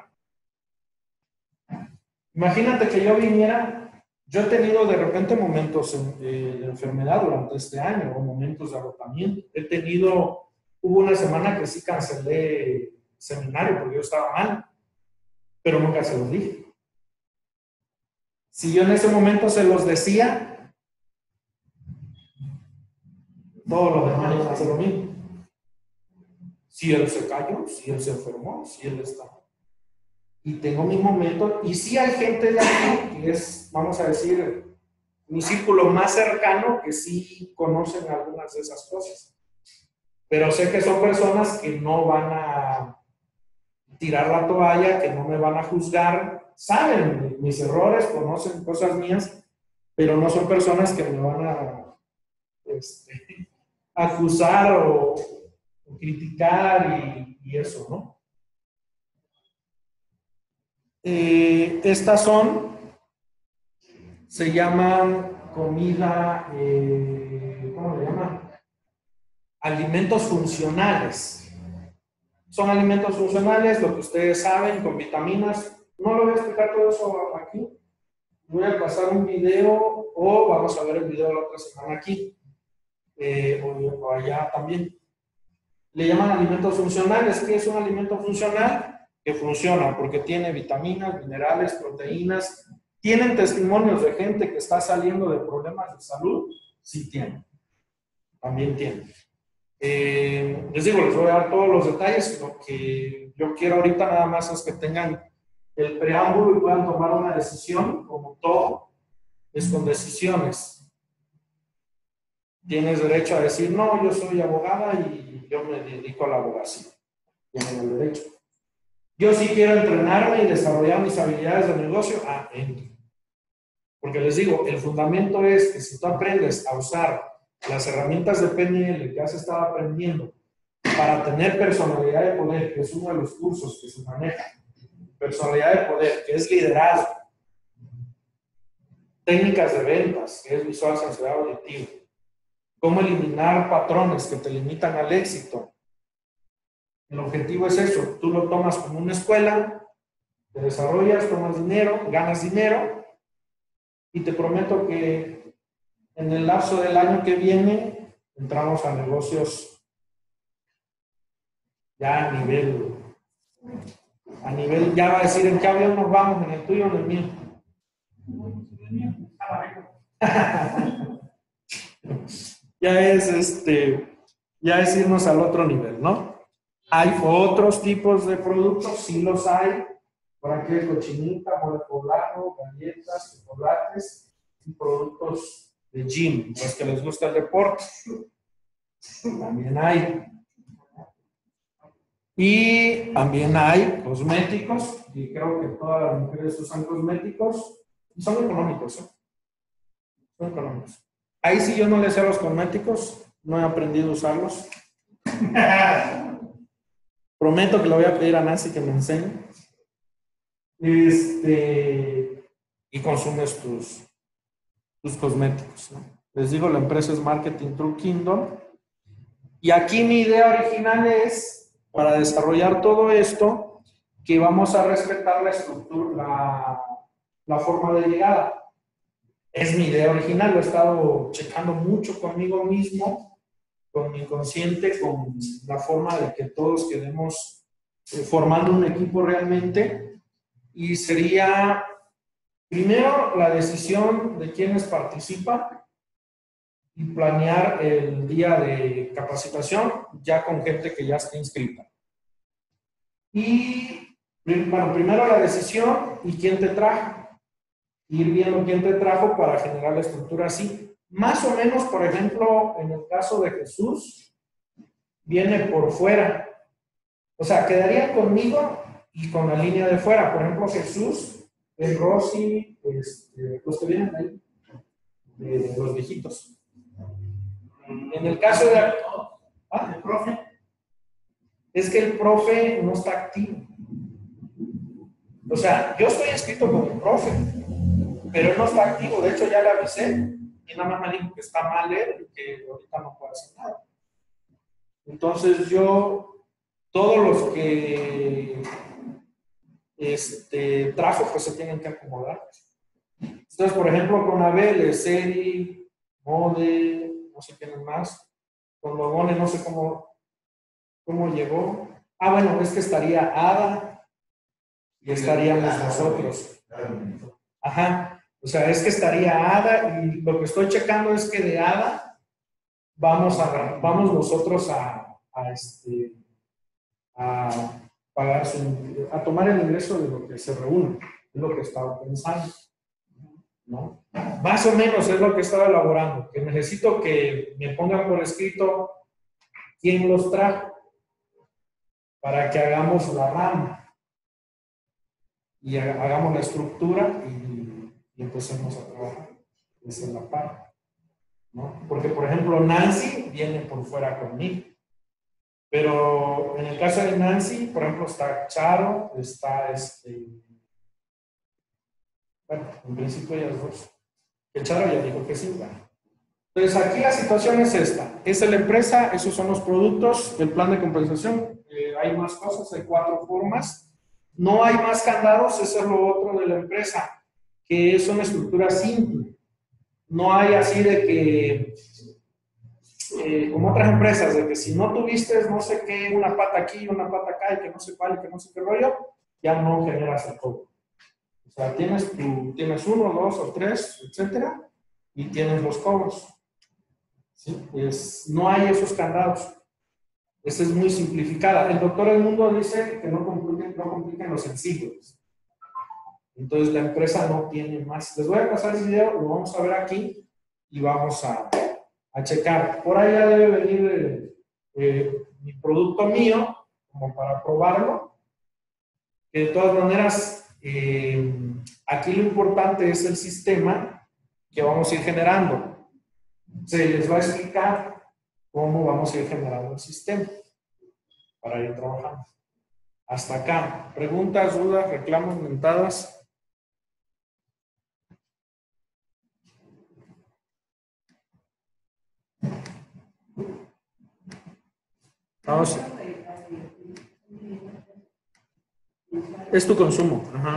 Imagínate que yo viniera, yo he tenido de repente momentos de, de enfermedad durante este año o momentos de agotamiento. He tenido, hubo una semana que sí cancelé seminario porque yo estaba mal, pero nunca se los dije. Si yo en ese momento se los decía, todos los demás iban a hacer lo mismo. Si él se cayó, si él se enfermó, si él está. Y tengo mi momento, y sí hay gente de aquí que es, vamos a decir, mi círculo más cercano que sí conocen algunas de esas cosas. Pero sé que son personas que no van a tirar la toalla, que no me van a juzgar, saben mis errores, conocen cosas mías, pero no son personas que me van a este, acusar o, o criticar y, y eso, ¿no? Eh, estas son, se llaman comida, eh, ¿cómo le llaman? Alimentos funcionales. Son alimentos funcionales, lo que ustedes saben, con vitaminas. No lo voy a explicar todo eso aquí. Voy a pasar un video o vamos a ver el video la otra semana aquí. Eh, o, o allá también. Le llaman alimentos funcionales. ¿Qué es un alimento funcional? Que funciona porque tiene vitaminas, minerales, proteínas. ¿Tienen testimonios de gente que está saliendo de problemas de salud? Sí tienen. También tienen. Eh, les digo, les voy a dar todos los detalles. Lo que yo quiero ahorita nada más es que tengan el preámbulo y puedan tomar una decisión, como todo, es con decisiones. Tienes derecho a decir, no, yo soy abogada y yo me dedico a la abogacía. Tienen el derecho. Yo sí quiero entrenarme y desarrollar mis habilidades de negocio. Ah, entro. Porque les digo, el fundamento es que si tú aprendes a usar las herramientas de P N L que has estado aprendiendo para tener personalidad de poder, que es uno de los cursos que se maneja, personalidad de poder, que es liderazgo, técnicas de ventas, que es visual, sensorial, auditivo, cómo eliminar patrones que te limitan al éxito. El objetivo es eso, tú lo tomas como una escuela, te desarrollas, tomas dinero, ganas dinero y te prometo que en el lapso del año que viene entramos a negocios ya a nivel, a nivel, ya va a decir en qué avión nos vamos, en el tuyo o en el mío. ya es este, ya es irnos al otro nivel, ¿no? Hay otros tipos de productos, sí los hay. Por aquí hay cochinita, mole poblano, galletas, chocolates y productos de gym, los que les gusta el deporte. También hay. Y también hay cosméticos, y creo que todas las mujeres usan cosméticos, y son económicos, ¿eh? Son económicos. Ahí sí yo no le sé a los cosméticos, no he aprendido a usarlos. Prometo que le voy a pedir a Nancy que me enseñe. Este, y consumes tus, tus cosméticos, ¿no? Les digo, la empresa es Marketing True Kingdom. Y aquí mi idea original es, para desarrollar todo esto, que vamos a respetar la estructura, la, la forma de llegada. Es mi idea original, lo he estado checando mucho conmigo mismo, con mi inconsciente, con la forma de que todos quedemos eh, formando un equipo realmente. Y sería, primero, la decisión de quienes participan y planear el día de capacitación ya con gente que ya está inscrita. Y, bueno, primero la decisión y quién te trajo. Ir viendo quién te trajo para generar la estructura así. Más o menos, por ejemplo, en el caso de Jesús, viene por fuera. O sea, quedaría conmigo y con la línea de fuera. Por ejemplo, Jesús, el Rosy, este, los que vienen ahí, de los viejitos. En el caso de... ¿Ah? ¿El profe? Es que el profe no está activo. O sea, yo estoy escrito como el profe, pero él no está activo. De hecho, ya le avisé y nada más me dijo que está mal él y que ahorita no puede hacer nada. Entonces yo, todos los que este, trajo, pues se tienen que acomodar. Entonces, por ejemplo, con Abel, Seri, Mode, no sé quién más. Con Logone, no sé cómo, cómo llegó. Ah, bueno, es que estaría Ada y estaríamos nosotros. Ajá. O sea, es que estaría Ada y lo que estoy checando es que de Ada vamos, a, vamos nosotros a, a, este, a pagar su, a tomar el ingreso de lo que se reúne. Es lo que estaba pensando, ¿no? Más o menos es lo que estaba elaborando, que necesito que me pongan por escrito quién los trajo para que hagamos la rama y hagamos la estructura y, y empecemos a trabajar. Esa es la parte, ¿no? Porque, por ejemplo, Nancy viene por fuera conmigo. Pero en el caso de Nancy, por ejemplo, está Charo, está este... Bueno, en principio ellas dos. El Charo ya dijo que sí, bueno. Entonces, aquí la situación es esta. Esa es la empresa, esos son los productos, el plan de compensación. Eh, hay más cosas, hay cuatro formas. No hay más candados, eso es lo otro de la empresa, que es una estructura simple. No hay así de que... Eh, como otras empresas, de que si no tuviste no sé qué, una pata aquí, una pata acá, y que no sé cuál, y que no sé qué rollo, ya no generas el cobro. O sea, tienes, tu, tienes uno, dos o tres, etcétera, y tienes los cobros. ¿Sí? Es, no hay esos candados. Esa es muy simplificada. El doctor del mundo dice que no compliquen, no compliquen los sencillos. Entonces la empresa no tiene más. Les voy a pasar el video, lo vamos a ver aquí, y vamos a... a checar. Por ahí ya debe venir eh, eh, mi producto mío, como para probarlo. De todas maneras, eh, aquí lo importante es el sistema que vamos a ir generando. Se les va a explicar cómo vamos a ir generando el sistema para ir trabajando. Hasta acá. ¿Preguntas, dudas, reclamos, mentadas? Vamos. Es tu consumo. Ajá.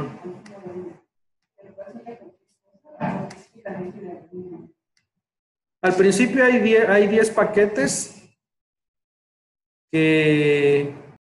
Al principio hay diez, hay diez paquetes que